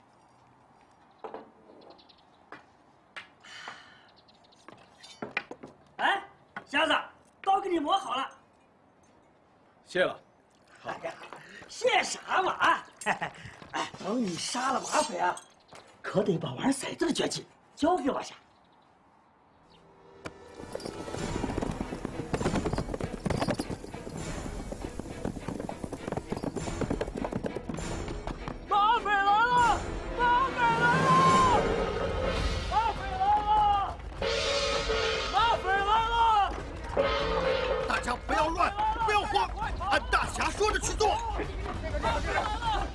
哎，瞎子，刀给你磨好了。 谢了。 哎呀，谢啥嘛啊！哎，等你杀了马匪啊，可得把玩骰子的绝技教给我下。 马匪来了！马匪来了！马匪来了！马匪来了！ 大家不要乱，不要慌，按大侠说的去做。 马匪来了！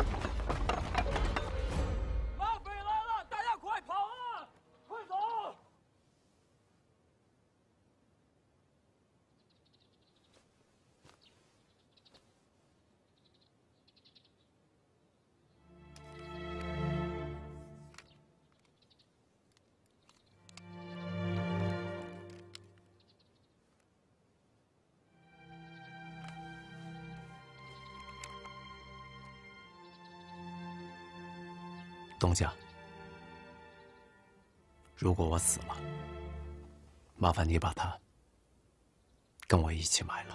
马匪来了！大家快跑啊！快走！ 东家，如果我死了，麻烦你把他跟我一起埋了。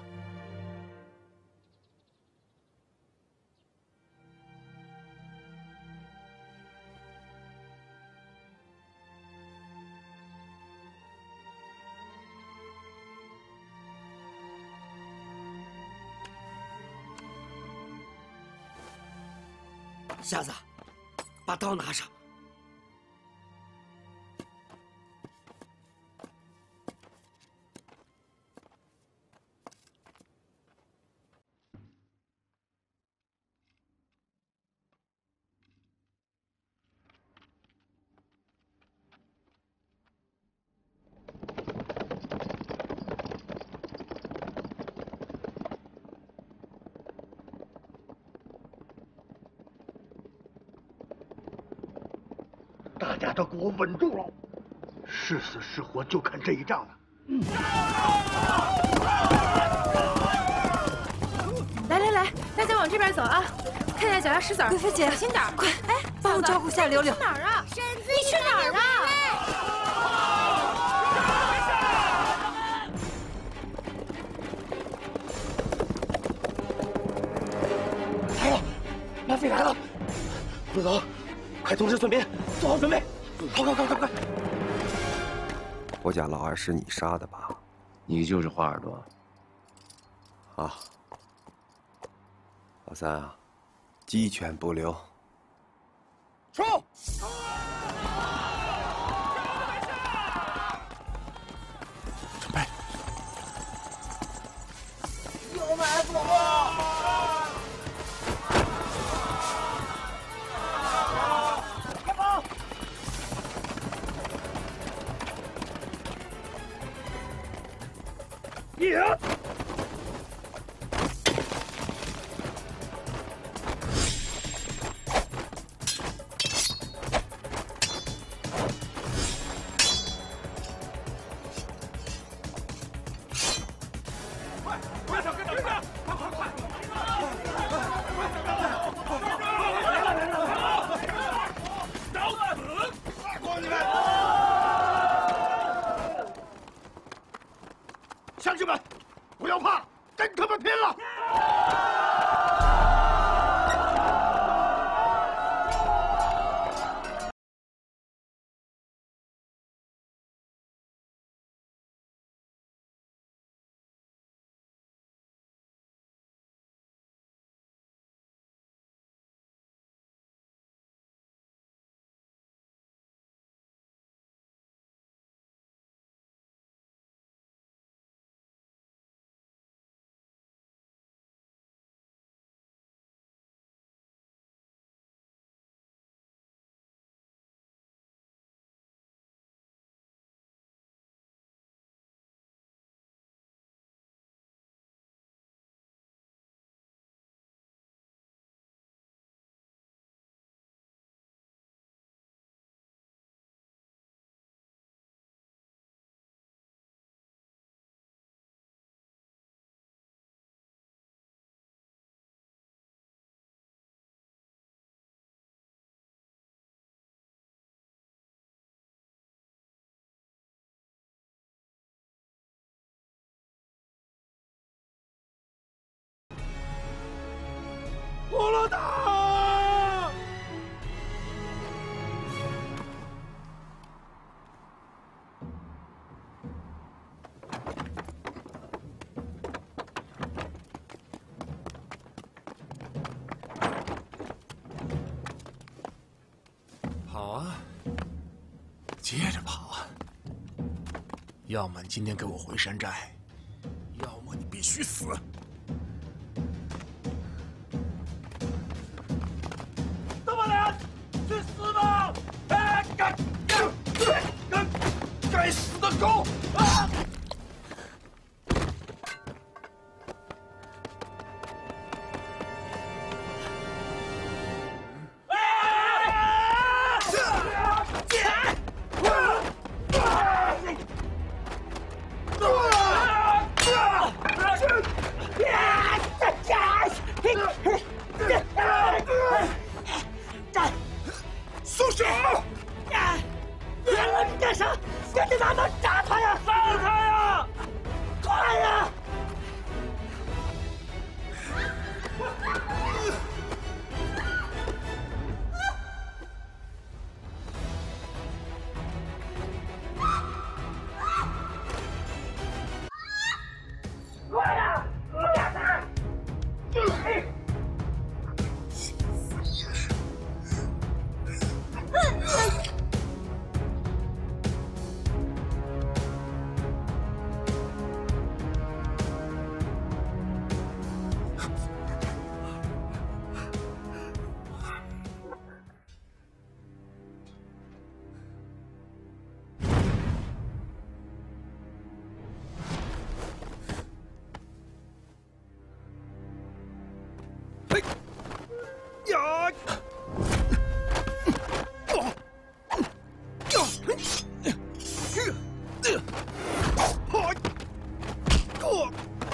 瞎子，把刀拿上。 大家都给我稳住了，是死是活就看这一仗了。 来来来，大家往这边走啊！看见脚下石子儿， 贵妃姐， 小心点儿！快，哎， 帮我招呼下柳柳。 去哪儿啊？婶子，你去哪儿啊？ 来了，马匪来了！陆总，快通知村民，做好准备！快！ 我家老二是你杀的吧？ 你就是花耳朵。 啊，老三啊，鸡犬不留。 冲！准备。 有埋伏！快跑！ 呀！乡亲们，不要怕，跟他们拼了！葫芦岛！ 跑啊！接着跑啊！要么你今天给我回山寨，要么你必须死！ 这么人，去死吧！哎，该死的狗！啊！ 松手！别了，你干啥？赶紧拿刀扎他呀！ 杀了他呀！ 快呀！快呀！打他！ 呀！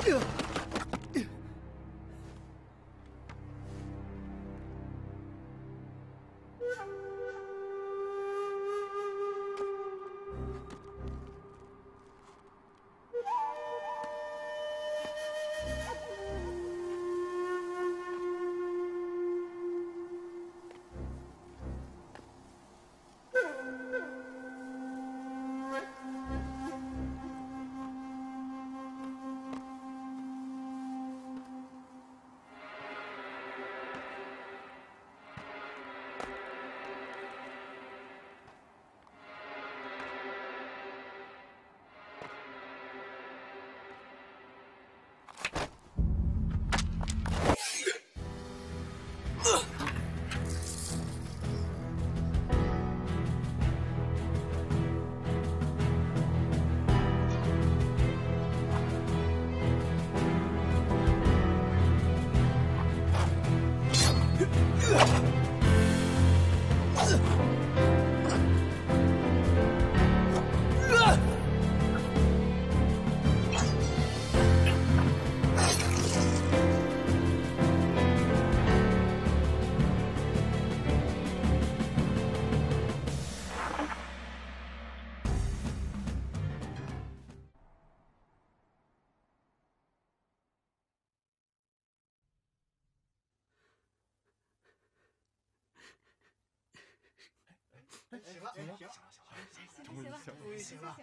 行了，终于行了。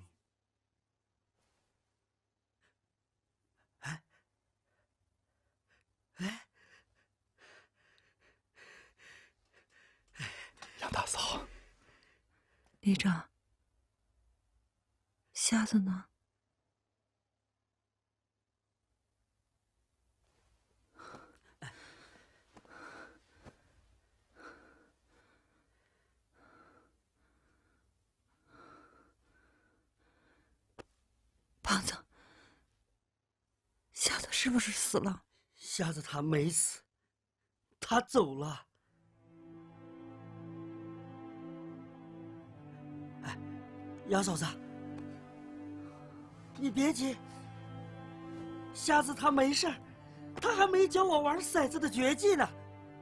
杨大嫂， 李长，瞎子呢？胖子，瞎子是不是死了？ 瞎子他没死，他走了。哎，杨嫂子，你别急，瞎子他没事儿，他还没教我玩骰子的绝技呢。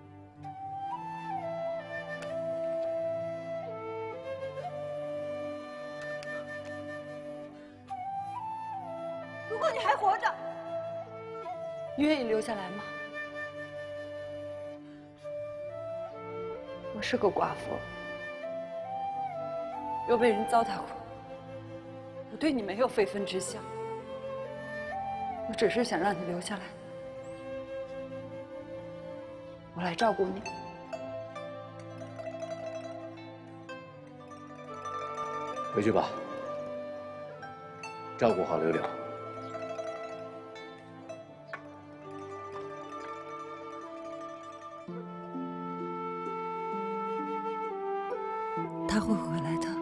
如果你还活着，你愿意留下来吗？我是个寡妇，又被人糟蹋过，我对你没有非分之想，我只是想让你留下来，我来照顾你。 回去吧，照顾好柳柳。 他会回来的。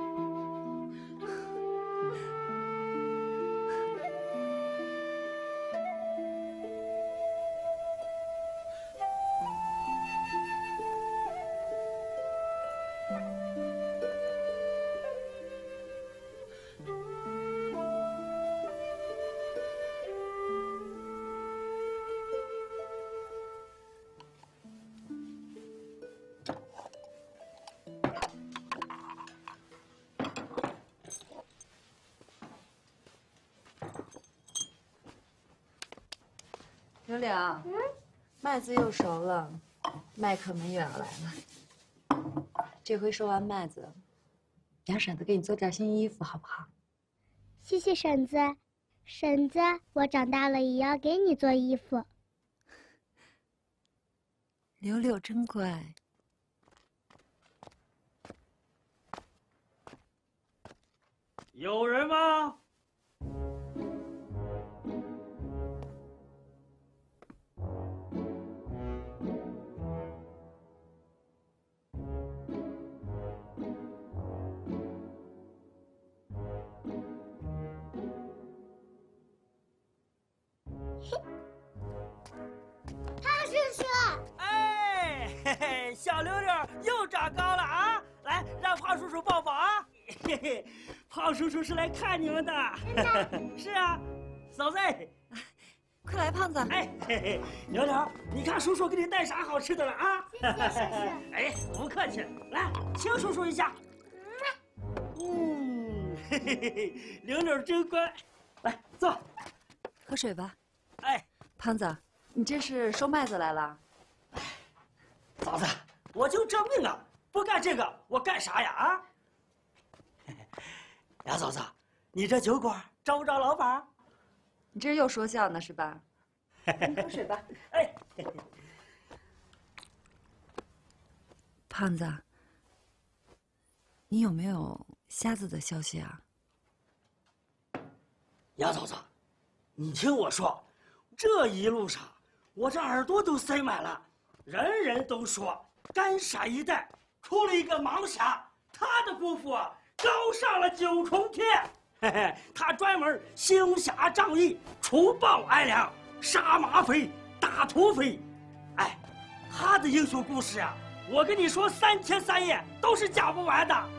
刘两，麦子又熟了，麦客们又要来了。这回收完麦子，让婶子给你做件新衣服，好不好？ 谢谢婶子，婶子，我长大了也要给你做衣服。 柳柳真乖。 有人吗？ 胖叔叔， 哎，嘿嘿，小柳柳又长高了啊！来，让胖叔叔抱抱啊！嘿嘿，胖叔叔是来看你们的。是啊， 嫂子， 快来，胖子。 哎，嘿嘿，柳柳，你看叔叔给你带啥好吃的了啊？ 谢谢叔叔。 哎，不客气，来亲叔叔一下。嘿嘿嘿，柳柳真乖，来坐， 喝水吧。 哎， 胖子，你这是收麦子来了？ 嫂子，我就这命啊，不干这个我干啥呀？啊？杨嫂子，你这酒馆招不招老板？ 你这又说笑呢是吧？你喝水吧。 哎， 胖子，你有没有瞎子的消息啊？ 杨嫂子，你听我说，这一路上我这耳朵都塞满了，人人都说甘陕一带出了一个盲侠，他的功夫啊高上了9重天。嘿嘿，他专门行侠仗义、除暴安良、杀马匪、打土匪。哎，他的英雄故事啊，我跟你说3天3夜都是讲不完的。